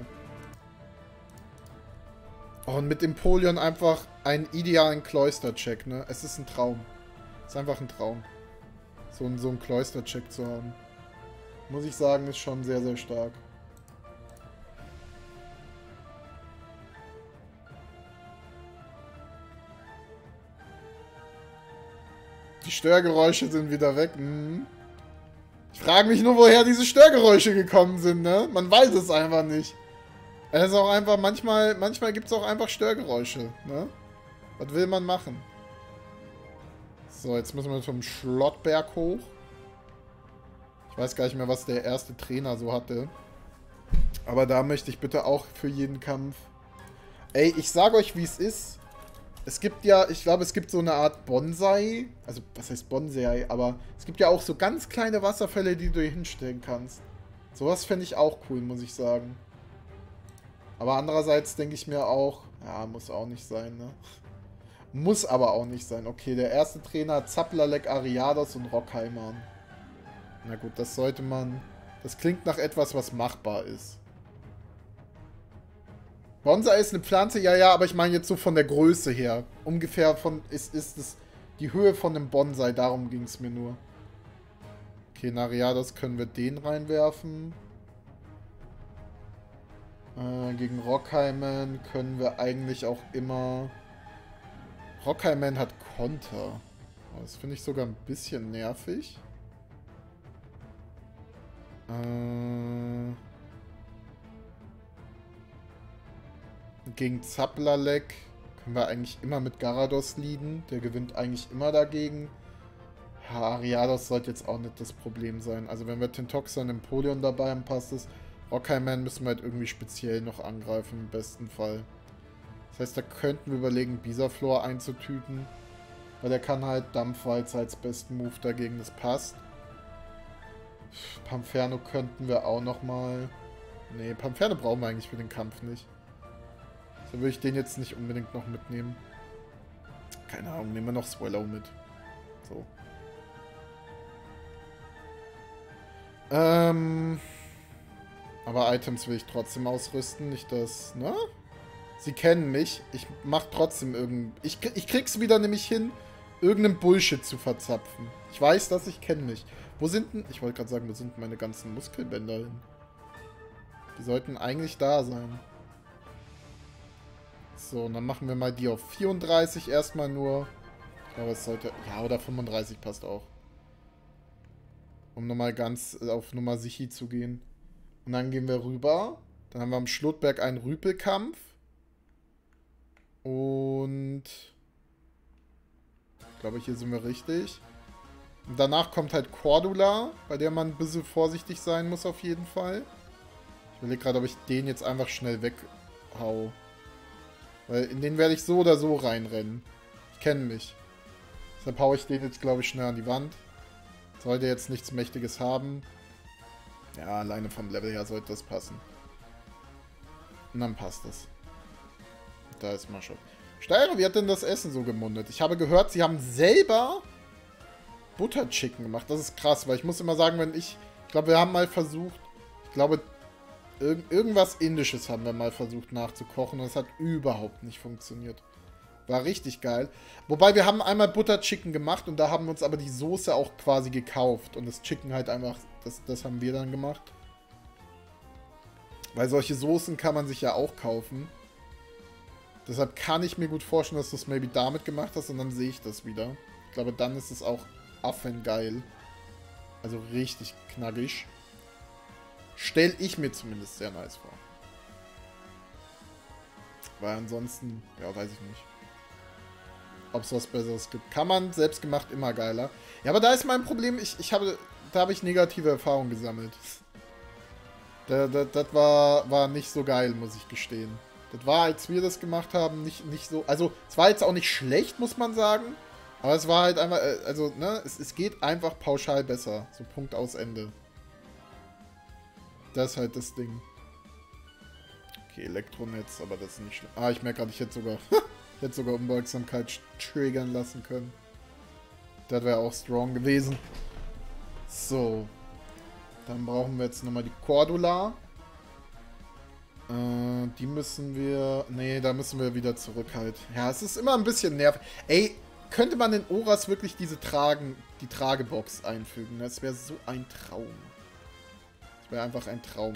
Oh, und mit Empoleon einfach einen idealen Cloyster-Check, ne? Es ist ein Traum. Es ist einfach ein Traum. So einen Cloyster-Check zu haben. Muss ich sagen, ist schon sehr, sehr stark. Die Störgeräusche sind wieder weg. Ich frage mich nur, woher diese Störgeräusche gekommen sind, ne? Man weiß es einfach nicht. Es ist auch einfach, manchmal gibt es auch einfach Störgeräusche, ne? Was will man machen? So, jetzt müssen wir vom Schlottberg hoch. Ich weiß gar nicht mehr, was der erste Trainer so hatte. Aber da möchte ich bitte auch für jeden Kampf... Ey, ich sage euch, wie es ist. Es gibt ja, ich glaube, es gibt so eine Art Bonsai. Also, was heißt Bonsai? Aber es gibt ja auch so ganz kleine Wasserfälle, die du hier hinstellen kannst. Sowas fände ich auch cool, muss ich sagen. Aber andererseits denke ich mir auch, ja, muss auch nicht sein, ne? Muss aber auch nicht sein. Okay, der erste Trainer, Zaplalek, Ariados und Rockheimer. Na gut, das sollte man... Das klingt nach etwas, was machbar ist. Bonsai ist eine Pflanze, ja, aber ich meine jetzt so von der Größe her. Ungefähr von... Ist es die Höhe von einem Bonsai, darum ging es mir nur. Okay, Nariados können wir den reinwerfen. Gegen Rockheimen können wir eigentlich auch immer... Rockheimen hat Konter. Das finde ich sogar ein bisschen nervig. Gegen Zaplalek können wir eigentlich immer mit Garados leaden. Der gewinnt eigentlich immer dagegen. Ja, Ariados sollte jetzt auch nicht das Problem sein. Also wenn wir Tentoxa und Empoleon dabei haben, passt es. Rockheimen müssen wir halt irgendwie speziell noch angreifen, im besten Fall. Das heißt, da könnten wir überlegen, Bisaflor einzutüten. Weil der kann halt Dampfwalze als besten Move dagegen, das passt. Pampferno könnten wir auch nochmal... Nee, Pampferno brauchen wir eigentlich für den Kampf nicht. So würde ich den jetzt nicht unbedingt noch mitnehmen. Keine Ahnung, nehmen wir noch Swallow mit. So. Aber Items will ich trotzdem ausrüsten, nicht das, ne? Sie kennen mich. Ich mach trotzdem ich krieg's wieder nämlich hin, irgendeinen Bullshit zu verzapfen. Ich weiß, dass ich kenne mich. Wo sind denn... Ich wollte gerade sagen, wo sind meine ganzen Muskelbänder hin? Die sollten eigentlich da sein. So, und dann machen wir mal die auf 34 erstmal nur. Ich glaube, es sollte... Ja, oder 35 passt auch. Um nochmal ganz auf Nummer sicher zu gehen. Und dann gehen wir rüber. Dann haben wir am Schlotberg einen Rüpelkampf. Und... Ich glaube, hier sind wir richtig. Und danach kommt halt Cordula, bei der man ein bisschen vorsichtig sein muss auf jeden Fall. Ich überlege gerade, ob ich den jetzt einfach schnell weghau. Weil in den werde ich so oder so reinrennen. Ich kenne mich. Deshalb haue ich den jetzt, glaube ich, schnell an die Wand. Sollte jetzt nichts Mächtiges haben. Ja, alleine vom Level her sollte das passen. Und dann passt es. Da ist mal schon. Steirer, wie hat denn das Essen so gemundet? Ich habe gehört, sie haben selber Butterchicken gemacht. Das ist krass, weil ich muss immer sagen, wenn ich glaube, wir haben mal versucht, ich glaube, irgendwas Indisches haben wir mal versucht nachzukochen und es hat überhaupt nicht funktioniert. War richtig geil. Wobei, wir haben einmal Butterchicken gemacht und da haben wir uns aber die Soße auch quasi gekauft. Und das Chicken halt einfach, das haben wir dann gemacht. Weil solche Soßen kann man sich ja auch kaufen. Deshalb kann ich mir gut vorstellen, dass du es maybe damit gemacht hast und dann sehe ich das wieder. Ich glaube, dann ist es auch affengeil. Also richtig knackig. Stell ich mir zumindest sehr nice vor. Weil ansonsten, ja, weiß ich nicht. Ob es was Besseres gibt. Kann man selbst gemacht immer geiler. Ja, aber da ist mein Problem, da habe ich negative Erfahrungen gesammelt. Das war nicht so geil, muss ich gestehen. Das war, als wir das gemacht haben, nicht so... Also, es war jetzt auch nicht schlecht, muss man sagen. Aber es war halt einfach... Also, ne, es geht einfach pauschal besser. So Punkt aus Ende. Das ist halt das Ding. Okay, Elektronetz, aber das ist nicht schlimm. Ah, ich merke gerade, ich hätte sogar Unbeugsamkeit triggern lassen können. Das wäre auch strong gewesen. So. Dann brauchen wir jetzt nochmal die Cordula. Die müssen wir... Nee, da müssen wir wieder zurück halt. Ja, es ist immer ein bisschen nervig. Ey, könnte man in Oras wirklich die Tragebox einfügen? Das wäre so ein Traum. Das wäre einfach ein Traum.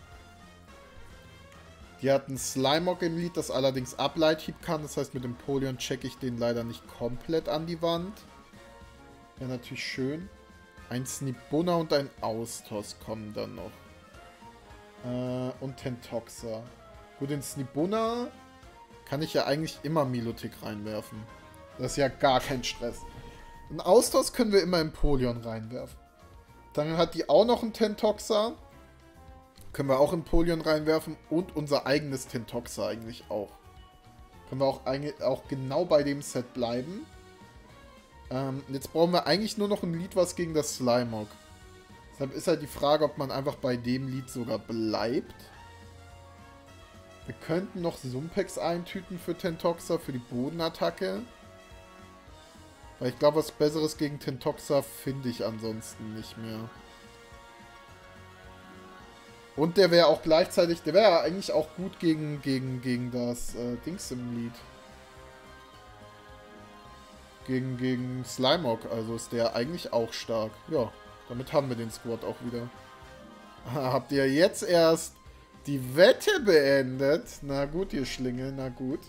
Die hat einen Slimog im Lied, das allerdings Ableithieb kann. Das heißt, mit dem Polion checke ich den leider nicht komplett an die Wand. Wäre natürlich schön. Ein Snibunna und ein Austos kommen dann noch. Und Tentoxa. Gut, den Snibunna kann ich ja eigentlich immer Milotic reinwerfen. Das ist ja gar kein Stress. Ein Austos können wir immer im Polion reinwerfen. Dann hat die auch noch einen Tentoxa. Können wir auch in Polion reinwerfen. Und unser eigenes Tentoxa eigentlich auch. Können wir auch genau bei dem Set bleiben. Jetzt brauchen wir eigentlich nur noch ein Lied, was gegen das Slimog. Deshalb ist halt die Frage, ob man einfach bei dem Lied sogar bleibt. Wir könnten noch Sumpex eintüten für Tentoxa, für die Bodenattacke. Weil ich glaube, was Besseres gegen Tentoxa finde ich ansonsten nicht mehr. Und der wäre auch gleichzeitig, der wäre ja eigentlich auch gut gegen das Dings im Lied. Gegen Slimog, also ist der eigentlich auch stark. Ja, damit haben wir den Squad auch wieder. Habt ihr jetzt erst die Wette beendet? Na gut, ihr Schlingel, na gut.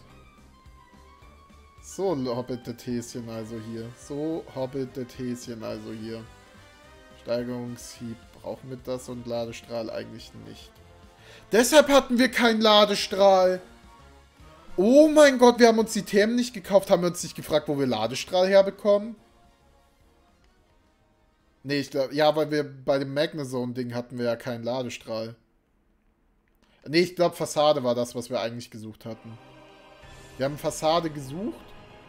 So hobbit das Häschen also hier. So hobbit das Häschen also hier. Steigerungshieb. Brauchen wir das und Ladestrahl eigentlich nicht. Deshalb hatten wir keinen Ladestrahl. Oh mein Gott, wir haben uns die Themen nicht gekauft. Haben wir uns nicht gefragt, wo wir Ladestrahl herbekommen? Nee, ich glaube, ja, weil wir bei dem Magnezone-Ding hatten wir ja keinen Ladestrahl. Nee, ich glaube, Fassade war das, was wir eigentlich gesucht hatten. Wir haben Fassade gesucht.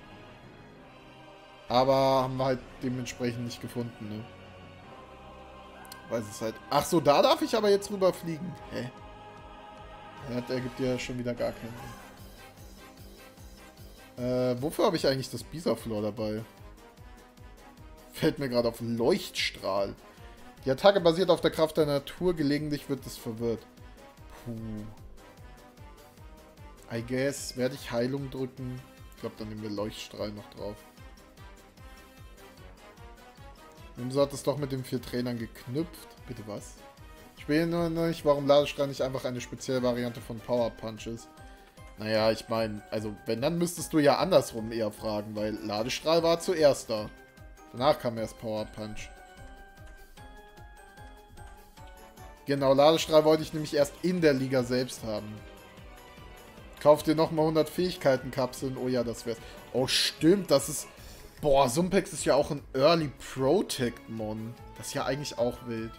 Aber haben wir halt dementsprechend nicht gefunden, ne? Weiß es halt. Ach so, da darf ich aber jetzt rüberfliegen. Hä? Ja, das ergibt ja schon wieder gar keinen Sinn. Wofür habe ich eigentlich das Bisaflor dabei? Fällt mir gerade auf Leuchtstrahl. Die Attacke basiert auf der Kraft der Natur. Gelegentlich wird es verwirrt. Puh. I guess. Werde ich Heilung drücken? Ich glaube, dann nehmen wir Leuchtstrahl noch drauf. Wieso hat es doch mit den 4 Trainern geknüpft? Bitte was? Ich will nur nicht, warum Ladestrahl nicht einfach eine spezielle Variante von Power Punch ist. Naja, ich meine, also wenn, dann müsstest du ja andersrum eher fragen, weil Ladestrahl war zuerst da. Danach kam erst Power Punch. Genau, Ladestrahl wollte ich nämlich erst in der Liga selbst haben. Kauf dir nochmal 100 Fähigkeiten-Kapseln. Oh ja, das wär's. Oh, stimmt, das ist... Boah, Sumpex ist ja auch ein Early Protect-Mon. Das ist ja eigentlich auch wild.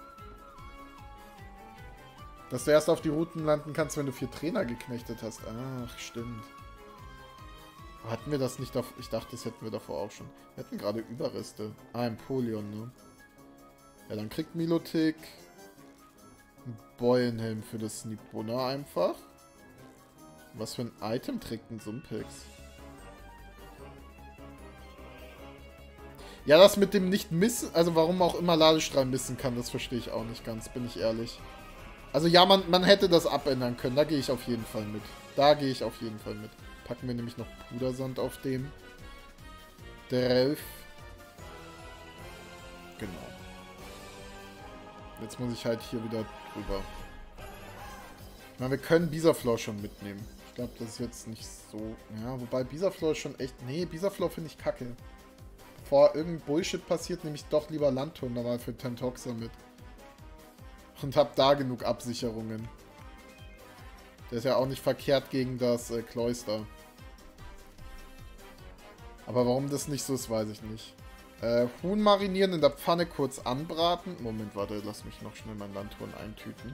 Dass du erst auf die Routen landen kannst, wenn du 4 Trainer geknechtet hast. Ach, stimmt. Hatten wir das nicht davor? Ich dachte, das hätten wir davor auch schon. Wir hatten gerade Überreste. Ah, Empoleon, ne? Ja, dann kriegt Milotic einen Beulenhelm für das Snibunna einfach. Was für ein Item trägt ein Sumpex? Ja, das mit dem Nicht-Missen, also warum auch immer Ladestrahl missen kann, das verstehe ich auch nicht ganz, bin ich ehrlich. Also ja, man hätte das abändern können, da gehe ich auf jeden Fall mit. Da gehe ich auf jeden Fall mit. Packen wir nämlich noch Pudersand auf dem Drelf. Genau. Jetzt muss ich halt hier wieder drüber. Ich meine, wir können Bisaflor schon mitnehmen. Ich glaube, das ist jetzt nicht so... Ja, wobei Bisaflor ist schon echt... Nee, Bisaflor finde ich kacke. Bevor irgendein Bullshit passiert, nehme ich doch lieber Landton mal für Tentoxa mit. Und hab da genug Absicherungen. Der ist ja auch nicht verkehrt gegen das Cloyster. Aber warum das nicht so ist, weiß ich nicht. Huhn marinieren, in der Pfanne kurz anbraten. Moment, warte, lass mich noch schnell mein Landton eintüten.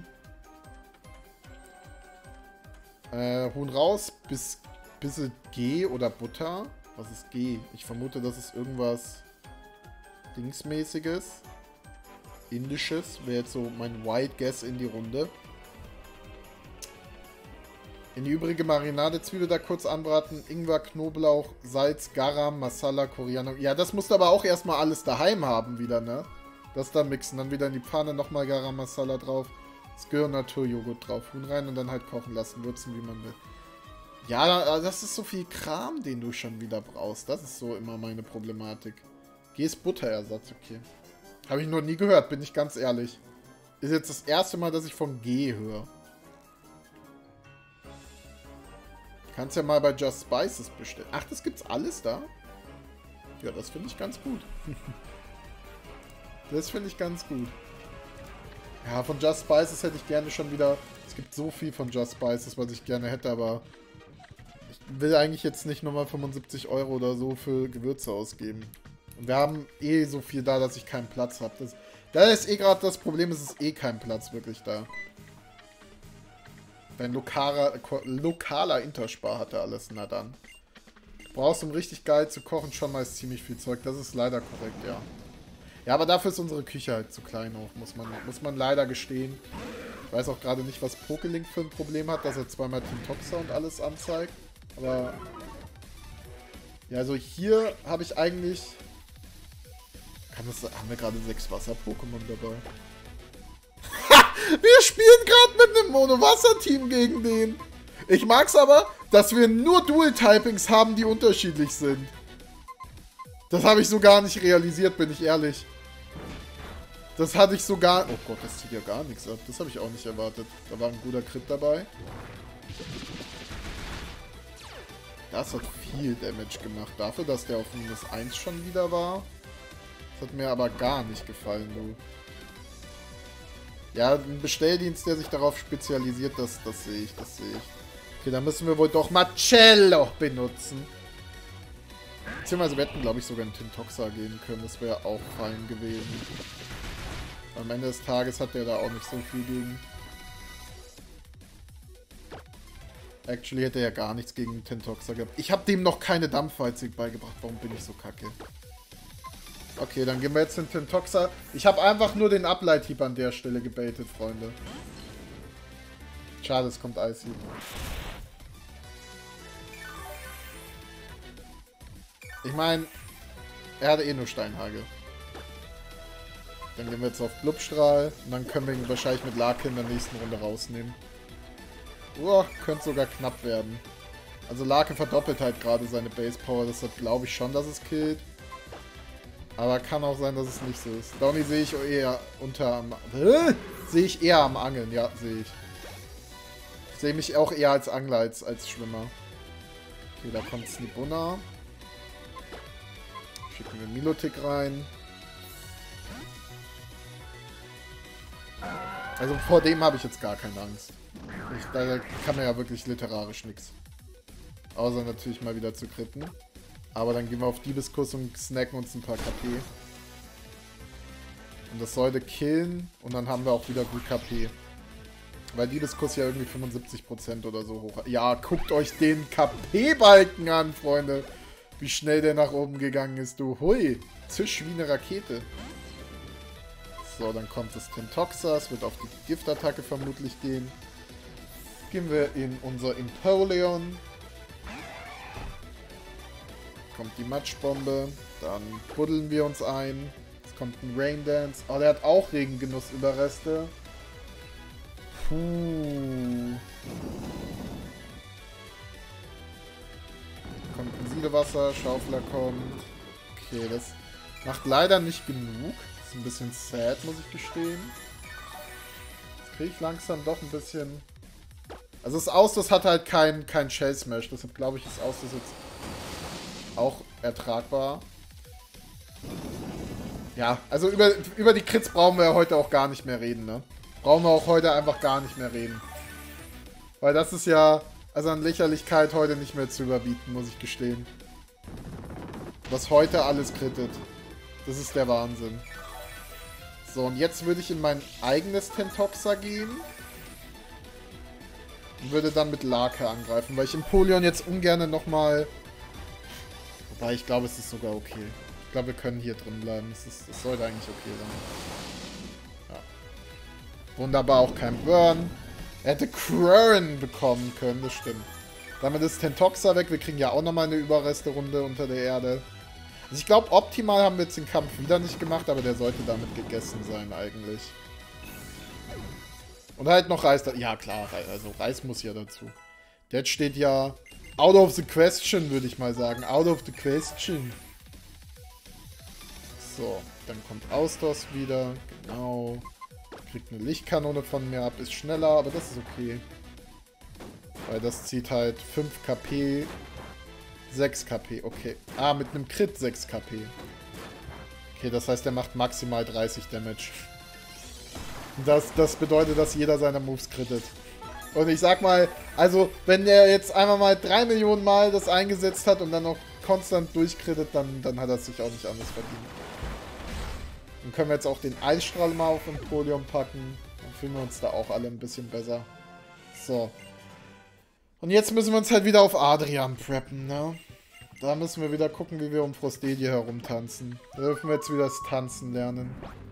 Huhn raus, bisschen G oder Butter. Was ist G? Ich vermute, das ist irgendwas Dingsmäßiges. Indisches. Wäre jetzt so mein Wild Guess in die Runde. In die übrige Marinade Zwiebel da kurz anbraten. Ingwer, Knoblauch, Salz, Garam, Masala, Koriander. Ja, das musst du aber auch erstmal alles daheim haben wieder, ne? Das dann mixen. Dann wieder in die Pfanne nochmal Garam Masala drauf. Skir Naturjoghurt drauf. Huhn rein und dann halt kochen lassen. Würzen, wie man will. Ja, das ist so viel Kram, den du schon wieder brauchst. Das ist so immer meine Problematik. G ist Butterersatz, okay. Habe ich noch nie gehört, bin ich ganz ehrlich. Ist jetzt das erste Mal, dass ich von G höre. Kannst ja mal bei Just Spices bestellen. Ach, das gibt's alles da? Ja, das finde ich ganz gut. Das finde ich ganz gut. Ja, von Just Spices hätte ich gerne schon wieder... Es gibt so viel von Just Spices, was ich gerne hätte, aber... Ich will eigentlich jetzt nicht nochmal 75 € oder so für Gewürze ausgeben. Und wir haben eh so viel da, dass ich keinen Platz habe. Da ist eh gerade das Problem, es ist eh kein Platz wirklich da. Dein lokaler Interspar hatte alles, na dann. Du brauchst, um richtig geil zu kochen, schon mal ziemlich viel Zeug. Das ist leider korrekt, ja. Ja, aber dafür ist unsere Küche halt zu klein auch, muss man leider gestehen. Ich weiß auch gerade nicht, was Pokelink für ein Problem hat, dass er zweimal Team Toxa und alles anzeigt. Aber... Ja, also hier habe ich eigentlich... Haben wir gerade 6 Wasser-Pokémon dabei? Wir spielen gerade mit einem Mono-Wasser-Team gegen den. Ich mag's aber, dass wir nur Dual-Typings haben, die unterschiedlich sind. Das habe ich so gar nicht realisiert, bin ich ehrlich. Das hatte ich so gar... Oh Gott, das zieht ja gar nichts ab. Das habe ich auch nicht erwartet. Da war ein guter Crit dabei. Das hat viel Damage gemacht. Dafür, dass der auf -1 schon wieder war. Das hat mir aber gar nicht gefallen, du. Ja, ein Bestelldienst, der sich darauf spezialisiert, das sehe ich, Okay, dann müssen wir wohl doch Marcello benutzen. Beziehungsweise wir hätten, glaube ich, sogar einen Tintoxa gehen können. Das wäre auch fein gewesen. Am Ende des Tages hat der da auch nicht so viel gegen. Actually hätte er ja gar nichts gegen Tintoxa gehabt. Ich habe dem noch keine Dampfwalzig beigebracht. Warum bin ich so kacke? Okay, dann gehen wir jetzt in Tintoxa. Ich habe einfach nur den Uplight-Hieb an der Stelle gebaitet, Freunde. Schade, es kommt Icy. Ich meine, er hatte eh nur Steinhagel. Dann gehen wir jetzt auf Blubstrahl. Und dann können wir ihn wahrscheinlich mit Lake in der nächsten Runde rausnehmen. Könnte sogar knapp werden. Also Lake verdoppelt halt gerade seine Base Power. Deshalb glaube ich schon, dass es killt. Aber kann auch sein, dass es nicht so ist. Donny sehe ich eher sehe ich eher am Angeln. Ja, sehe ich. Ich sehe mich auch eher als Angler als Schwimmer. Okay, da kommt Snibunna. Schicken wir Milotic rein. Also vor dem habe ich jetzt gar keine Angst. Da kann man ja wirklich literarisch nichts. Außer natürlich mal wieder zu kritten. Aber dann gehen wir auf Diebeskuss und snacken uns ein paar KP. Und das sollte killen. Und dann haben wir auch wieder gut KP. Weil Diebeskuss ja irgendwie 75% oder so hoch hat. Ja, guckt euch den KP-Balken an, Freunde. Wie schnell der nach oben gegangen ist, du. Hui, zisch wie eine Rakete. So, dann kommt das Tintoxa. Es wird auf die Giftattacke vermutlich gehen. Gehen wir in unser Empoleon. Kommt die Matschbombe. Dann buddeln wir uns ein. Es kommt ein Rain Dance. Oh, der hat auch Regengenussüberreste. Puh. Kommt ein Siedewasser. Schaufler kommt. Okay, das macht leider nicht genug. Das ist ein bisschen sad, muss ich gestehen. Jetzt kriege ich langsam doch ein bisschen... Also das Austos hat halt kein Shell Smash, deshalb glaube ich, ist Austos jetzt auch ertragbar. Ja, also über die Crits brauchen wir ja heute auch gar nicht mehr reden, ne? Brauchen wir auch heute einfach gar nicht mehr reden. Weil das ist ja, also an Lächerlichkeit heute nicht mehr zu überbieten, muss ich gestehen. Was heute alles crittet. Das ist der Wahnsinn. So, und jetzt würde ich in mein eigenes Tentoxa gehen. Und würde dann mit Lake angreifen, weil ich Empoleon jetzt ungern nochmal... Wobei, ich glaube, es ist sogar okay. Ich glaube, wir können hier drin bleiben. Es sollte eigentlich okay sein. Ja. Wunderbar, auch kein Burn. Er hätte Quirn bekommen können, das stimmt. Damit ist Tentoxa weg. Wir kriegen ja auch nochmal eine Überresterunde unter der Erde. Also ich glaube, optimal haben wir jetzt den Kampf wieder nicht gemacht, aber der sollte damit gegessen sein eigentlich. Und halt noch Reis. Ja klar, also Reis muss ja dazu. Jetzt steht ja out of the question, würde ich mal sagen. Out of the question. So, dann kommt Austos wieder. Genau. Kriegt eine Lichtkanone von mir ab. Ist schneller, aber das ist okay. Weil das zieht halt 5 KP. 6 KP, okay. Ah, mit einem Crit 6 KP. Okay, das heißt, er macht maximal 30 Damage. Das bedeutet, dass jeder seiner Moves crittet. Und ich sag mal, also, wenn er jetzt einmal mal 3 Millionen Mal das eingesetzt hat und dann noch konstant durchkrittet, dann hat er sich auch nicht anders verdient. Dann können wir jetzt auch den Eisstrahl mal auf Empoleon packen. Dann fühlen wir uns da auch alle ein bisschen besser. So. Und jetzt müssen wir uns halt wieder auf Adrian preppen, ne? Da müssen wir wieder gucken, wie wir um Frostalien herumtanzen. Da dürfen wir jetzt wieder das Tanzen lernen.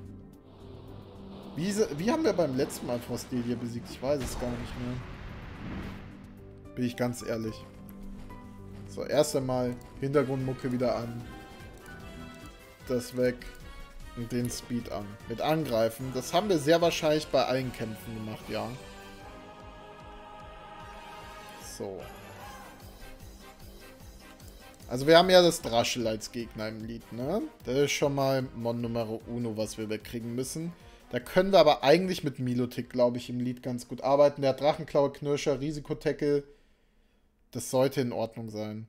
Wie haben wir beim letzten Mal Frostalien besiegt? Ich weiß es gar nicht mehr. Bin ich ganz ehrlich. So, erst einmal Hintergrundmucke wieder an. Das weg. Und den Speed an. Mit Angreifen. Das haben wir sehr wahrscheinlich bei allen Kämpfen gemacht, ja. So. Also wir haben ja das Draschel als Gegner im Lied, ne? Das ist schon mal Mon Numero Uno, was wir wegkriegen müssen. Da können wir aber eigentlich mit Milotic, glaube ich, im Lied ganz gut arbeiten. Der hat Drachenklaue, Knirscher, Risikotackle. Das sollte in Ordnung sein.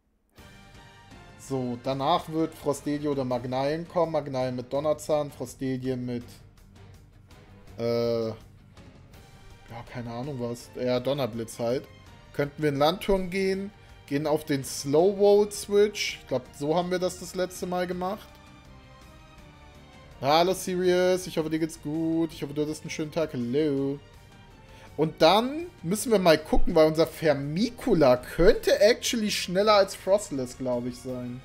So, danach wird Frostalien oder Magnalien kommen. Magnalien mit Donnerzahn, Frostalien mit... ja, keine Ahnung was. Ja, Donnerblitz halt. Könnten wir in Landturm gehen. Gehen auf den Slow Roll Switch. Ich glaube, so haben wir das letzte Mal gemacht. Hallo Sirius, ich hoffe dir geht's gut. Ich hoffe du hattest einen schönen Tag. Hallo. Und dann müssen wir mal gucken, weil unser Vermicula könnte actually schneller als Frostless, glaube ich, sein.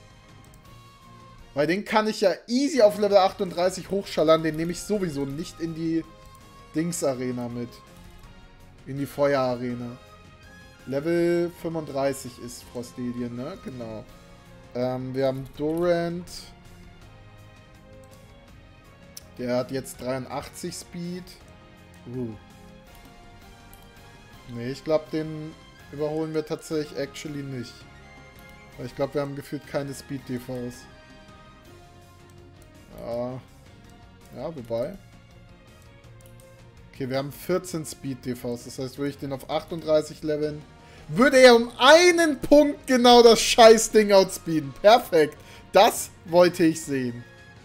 Weil den kann ich ja easy auf Level 38 hochschallern. Den nehme ich sowieso nicht in die Dings-Arena mit. In die Feuer-Arena. Level 35 ist Frostalien, ne? Genau. Wir haben Durant. Der hat jetzt 83 Speed. Ne, ich glaube, den überholen wir tatsächlich actually nicht. Weil ich glaube, wir haben gefühlt keine Speed-DVs. Ja. Ja, wobei. Okay, wir haben 14 Speed-DVs. Das heißt, würde ich den auf 38 leveln, würde er um einen Punkt genau das Scheißding outspeeden. Perfekt. Das wollte ich sehen.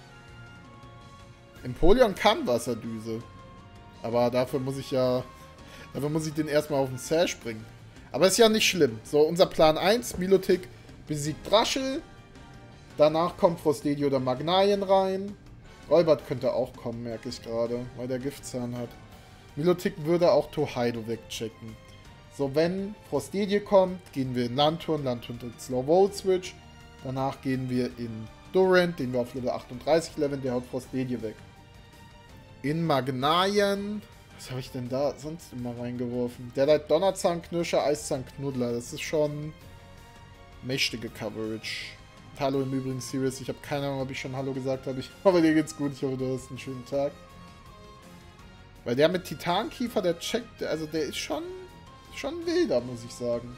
Empoleon kann Wasserdüse. Aber dafür muss ich ja... Dafür muss ich den erstmal auf den Sash bringen. Aber ist ja nicht schlimm. So, unser Plan 1. Milotic besiegt Draschel. Danach kommt Frostalien oder Magnalien rein. Golbat könnte auch kommen, merke ich gerade. Weil der Giftzahn hat. Milotic würde auch Totodile wegchecken. So, wenn Frostalien kommt, gehen wir in Landturm. Landturm drückt Slow Volt Switch. Danach gehen wir in Durant, den wir auf Level 38 leveln. Der haut Frostalien weg. In Magnalien... Was habe ich denn da sonst immer reingeworfen? Der hat Donnerzahn, Knirscher, Eiszahn, Knuddler. Das ist schon mächtige Coverage. Hallo im Übrigen, Sirius. Ich habe keine Ahnung, ob ich schon Hallo gesagt habe. Ich hoffe, dir geht's gut. Ich hoffe, du hast einen schönen Tag. Weil der mit Titankiefer, der checkt... Also der ist schon wilder, muss ich sagen.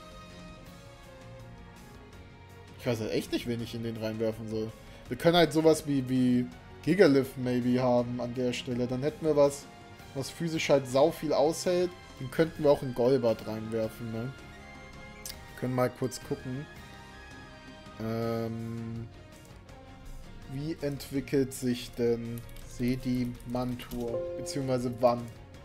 Ich weiß halt echt nicht, wen ich in den reinwerfen soll. Wir können halt sowas wie Gigalith maybe haben an der Stelle. Dann hätten wir was physisch halt sau viel aushält. Den könnten wir auch in Golbat reinwerfen, ne? Können mal kurz gucken. Wie entwickelt sich denn Sedimantur? Beziehungsweise wann?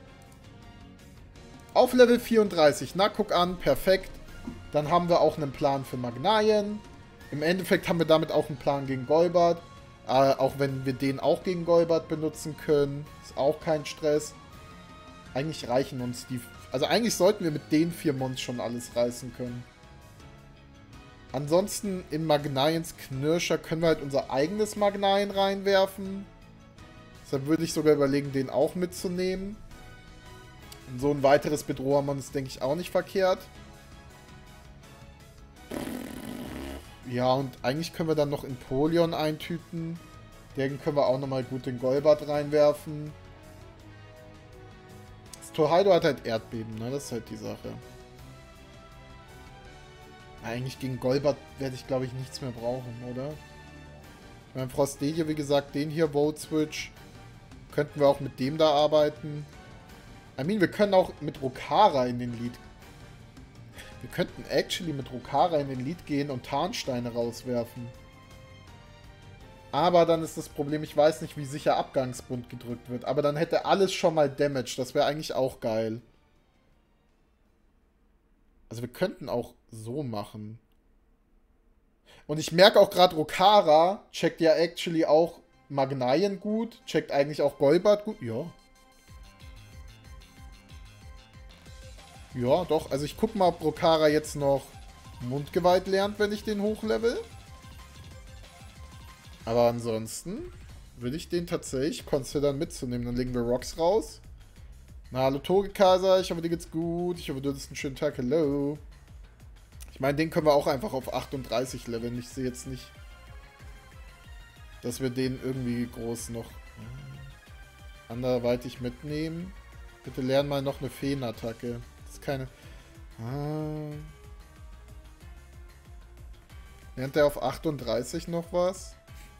Auf Level 34. Na, guck an. Perfekt. Dann haben wir auch einen Plan für Magnarien. Im Endeffekt haben wir damit auch einen Plan gegen Golbat. Auch wenn wir den auch gegen Golbat benutzen können. Ist auch kein Stress. Eigentlich reichen uns die... Also eigentlich sollten wir mit den 4 Mons schon alles reißen können. Ansonsten in Magnariens Knirscher können wir halt unser eigenes Magnarien reinwerfen. Deshalb würde ich sogar überlegen, den auch mitzunehmen. Und so ein weiteres Bedrohermon ist, denke ich, auch nicht verkehrt. Ja, und eigentlich können wir dann noch Empoleon eintüten. Den können wir auch nochmal gut in Golbat reinwerfen. Das Torheido hat halt Erdbeben, ne? Das ist halt die Sache. Eigentlich gegen Golbat werde ich, glaube ich, nichts mehr brauchen, oder? Beim Frostelio, wie gesagt, den hier, Volt Switch. Könnten wir auch mit dem da arbeiten. I mean, wir können auch mit Rokara in den Lead. Wir könnten actually mit Rokara in den Lead gehen und Tarnsteine rauswerfen. Aber dann ist das Problem, ich weiß nicht, wie sicher Abgangsbund gedrückt wird. Aber dann hätte alles schon mal Damage. Das wäre eigentlich auch geil. Also wir könnten auch so machen. Und ich merke auch gerade, Rokara checkt ja actually auch Magnarien gut. Checkt eigentlich auch Golbat gut. Ja. Ja, doch. Also ich gucke mal, ob Rokara jetzt noch Mundgewalt lernt, wenn ich den hochlevel. Aber ansonsten würde ich den tatsächlich considern mitzunehmen. Dann legen wir Rocks raus. Na, hallo Togekasa, ich hoffe, dir geht's gut. Ich hoffe, du hattest einen schönen Tag. Hello. Ich meine, den können wir auch einfach auf 38 leveln. Ich sehe jetzt nicht, dass wir den irgendwie groß noch anderweitig mitnehmen. Bitte lern mal noch eine Feenattacke. Das ist keine... Lernt der auf 38 noch was?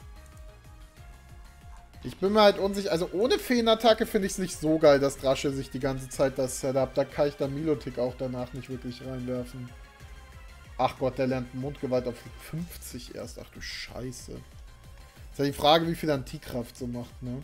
Ich bin mir halt unsicher. Also ohne Feenattacke finde ich es nicht so geil, dass Drasche sich die ganze Zeit das Setup. Da kann ich dann Milotic auch danach nicht wirklich reinwerfen. Ach Gott, der lernt Mundgewalt auf 50 erst. Ach du Scheiße. Ist ja die Frage, wie viel Antikraft so macht, ne?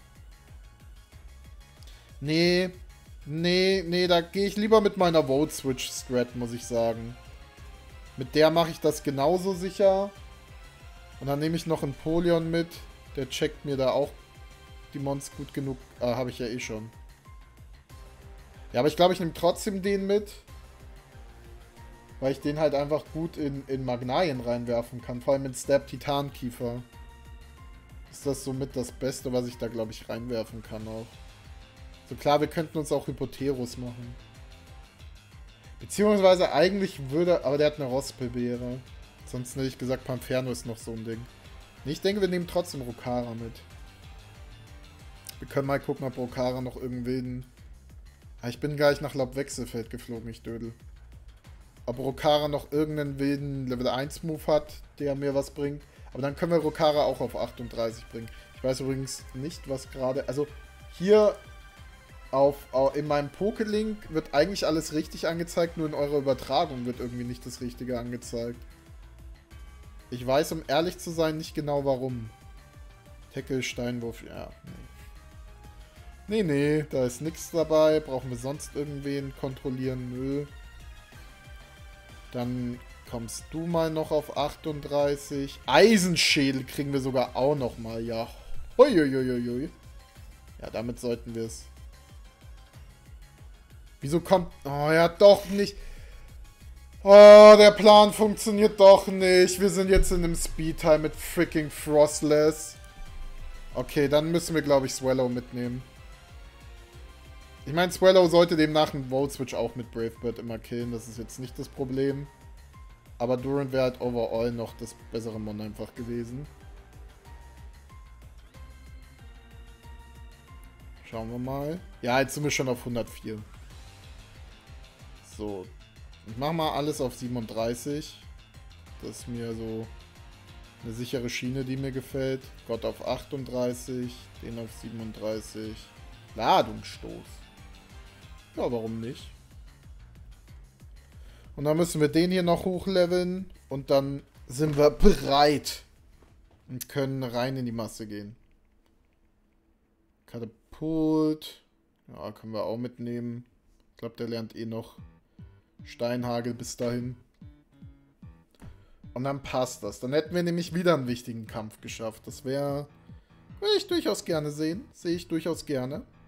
Nee, da gehe ich lieber mit meiner Volt Switch Strat, muss ich sagen. Mit der mache ich das genauso sicher. Und dann nehme ich noch einen Polion mit. Der checkt mir da auch die Mons gut genug. Habe ich ja eh schon. Ja, aber ich glaube, ich nehme trotzdem den mit. Weil ich den halt einfach gut in Magnarien reinwerfen kann. Vor allem mit Stab Titankiefer. Ist das somit das Beste, was ich da, glaube ich, reinwerfen kann auch. So klar, wir könnten uns auch Hypoterus machen. Beziehungsweise eigentlich würde... Aber der hat eine Rospelbeere. Sonst hätte ich gesagt, Pampherno ist noch so ein Ding. Ich denke, wir nehmen trotzdem Rokara mit. Wir können mal gucken, ob Rokara noch irgendwen... Ich bin gleich nach Laubwechselfeld geflogen, ich Dödel. Ob Rokara noch irgendeinen wilden Level 1 Move hat, der mir was bringt. Aber dann können wir Rokara auch auf 38 bringen. Ich weiß übrigens nicht, was gerade... Also hier in meinem Pokelink wird eigentlich alles richtig angezeigt, nur in eurer Übertragung wird irgendwie nicht das Richtige angezeigt. Ich weiß, um ehrlich zu sein, nicht genau warum. Tackle, Steinwurf, ja, nee. Nee, da ist nichts dabei. Brauchen wir sonst irgendwen kontrollieren? Nö. Dann kommst du mal noch auf 38. Eisenschädel kriegen wir sogar auch noch mal, ja. Uiuiuiui. Ja, damit sollten wir es. Wieso kommt... Oh, ja, doch nicht... Oh, der Plan funktioniert doch nicht. Wir sind jetzt in einem Speedtime mit freaking Frostless. Okay, dann müssen wir, glaube ich, Swallow mitnehmen. Ich meine, Swallow sollte demnach einen Volt Switch auch mit Bravebird immer killen. Das ist jetzt nicht das Problem. Aber Durant wäre halt overall noch das bessere Mon einfach gewesen. Schauen wir mal. Ja, jetzt sind wir schon auf 104. So. Ich mache mal alles auf 37. Das ist mir so eine sichere Schiene, die mir gefällt. Gott auf 38, den auf 37. Ladungsstoß. Ja, warum nicht? Und dann müssen wir den hier noch hochleveln. Und dann sind wir bereit. Und können rein in die Masse gehen. Katapult. Ja, können wir auch mitnehmen. Ich glaube, der lernt eh noch Steinhagel bis dahin. Und dann passt das. Dann hätten wir nämlich wieder einen wichtigen Kampf geschafft. Das würde ich durchaus gerne sehen. Sehe ich durchaus gerne.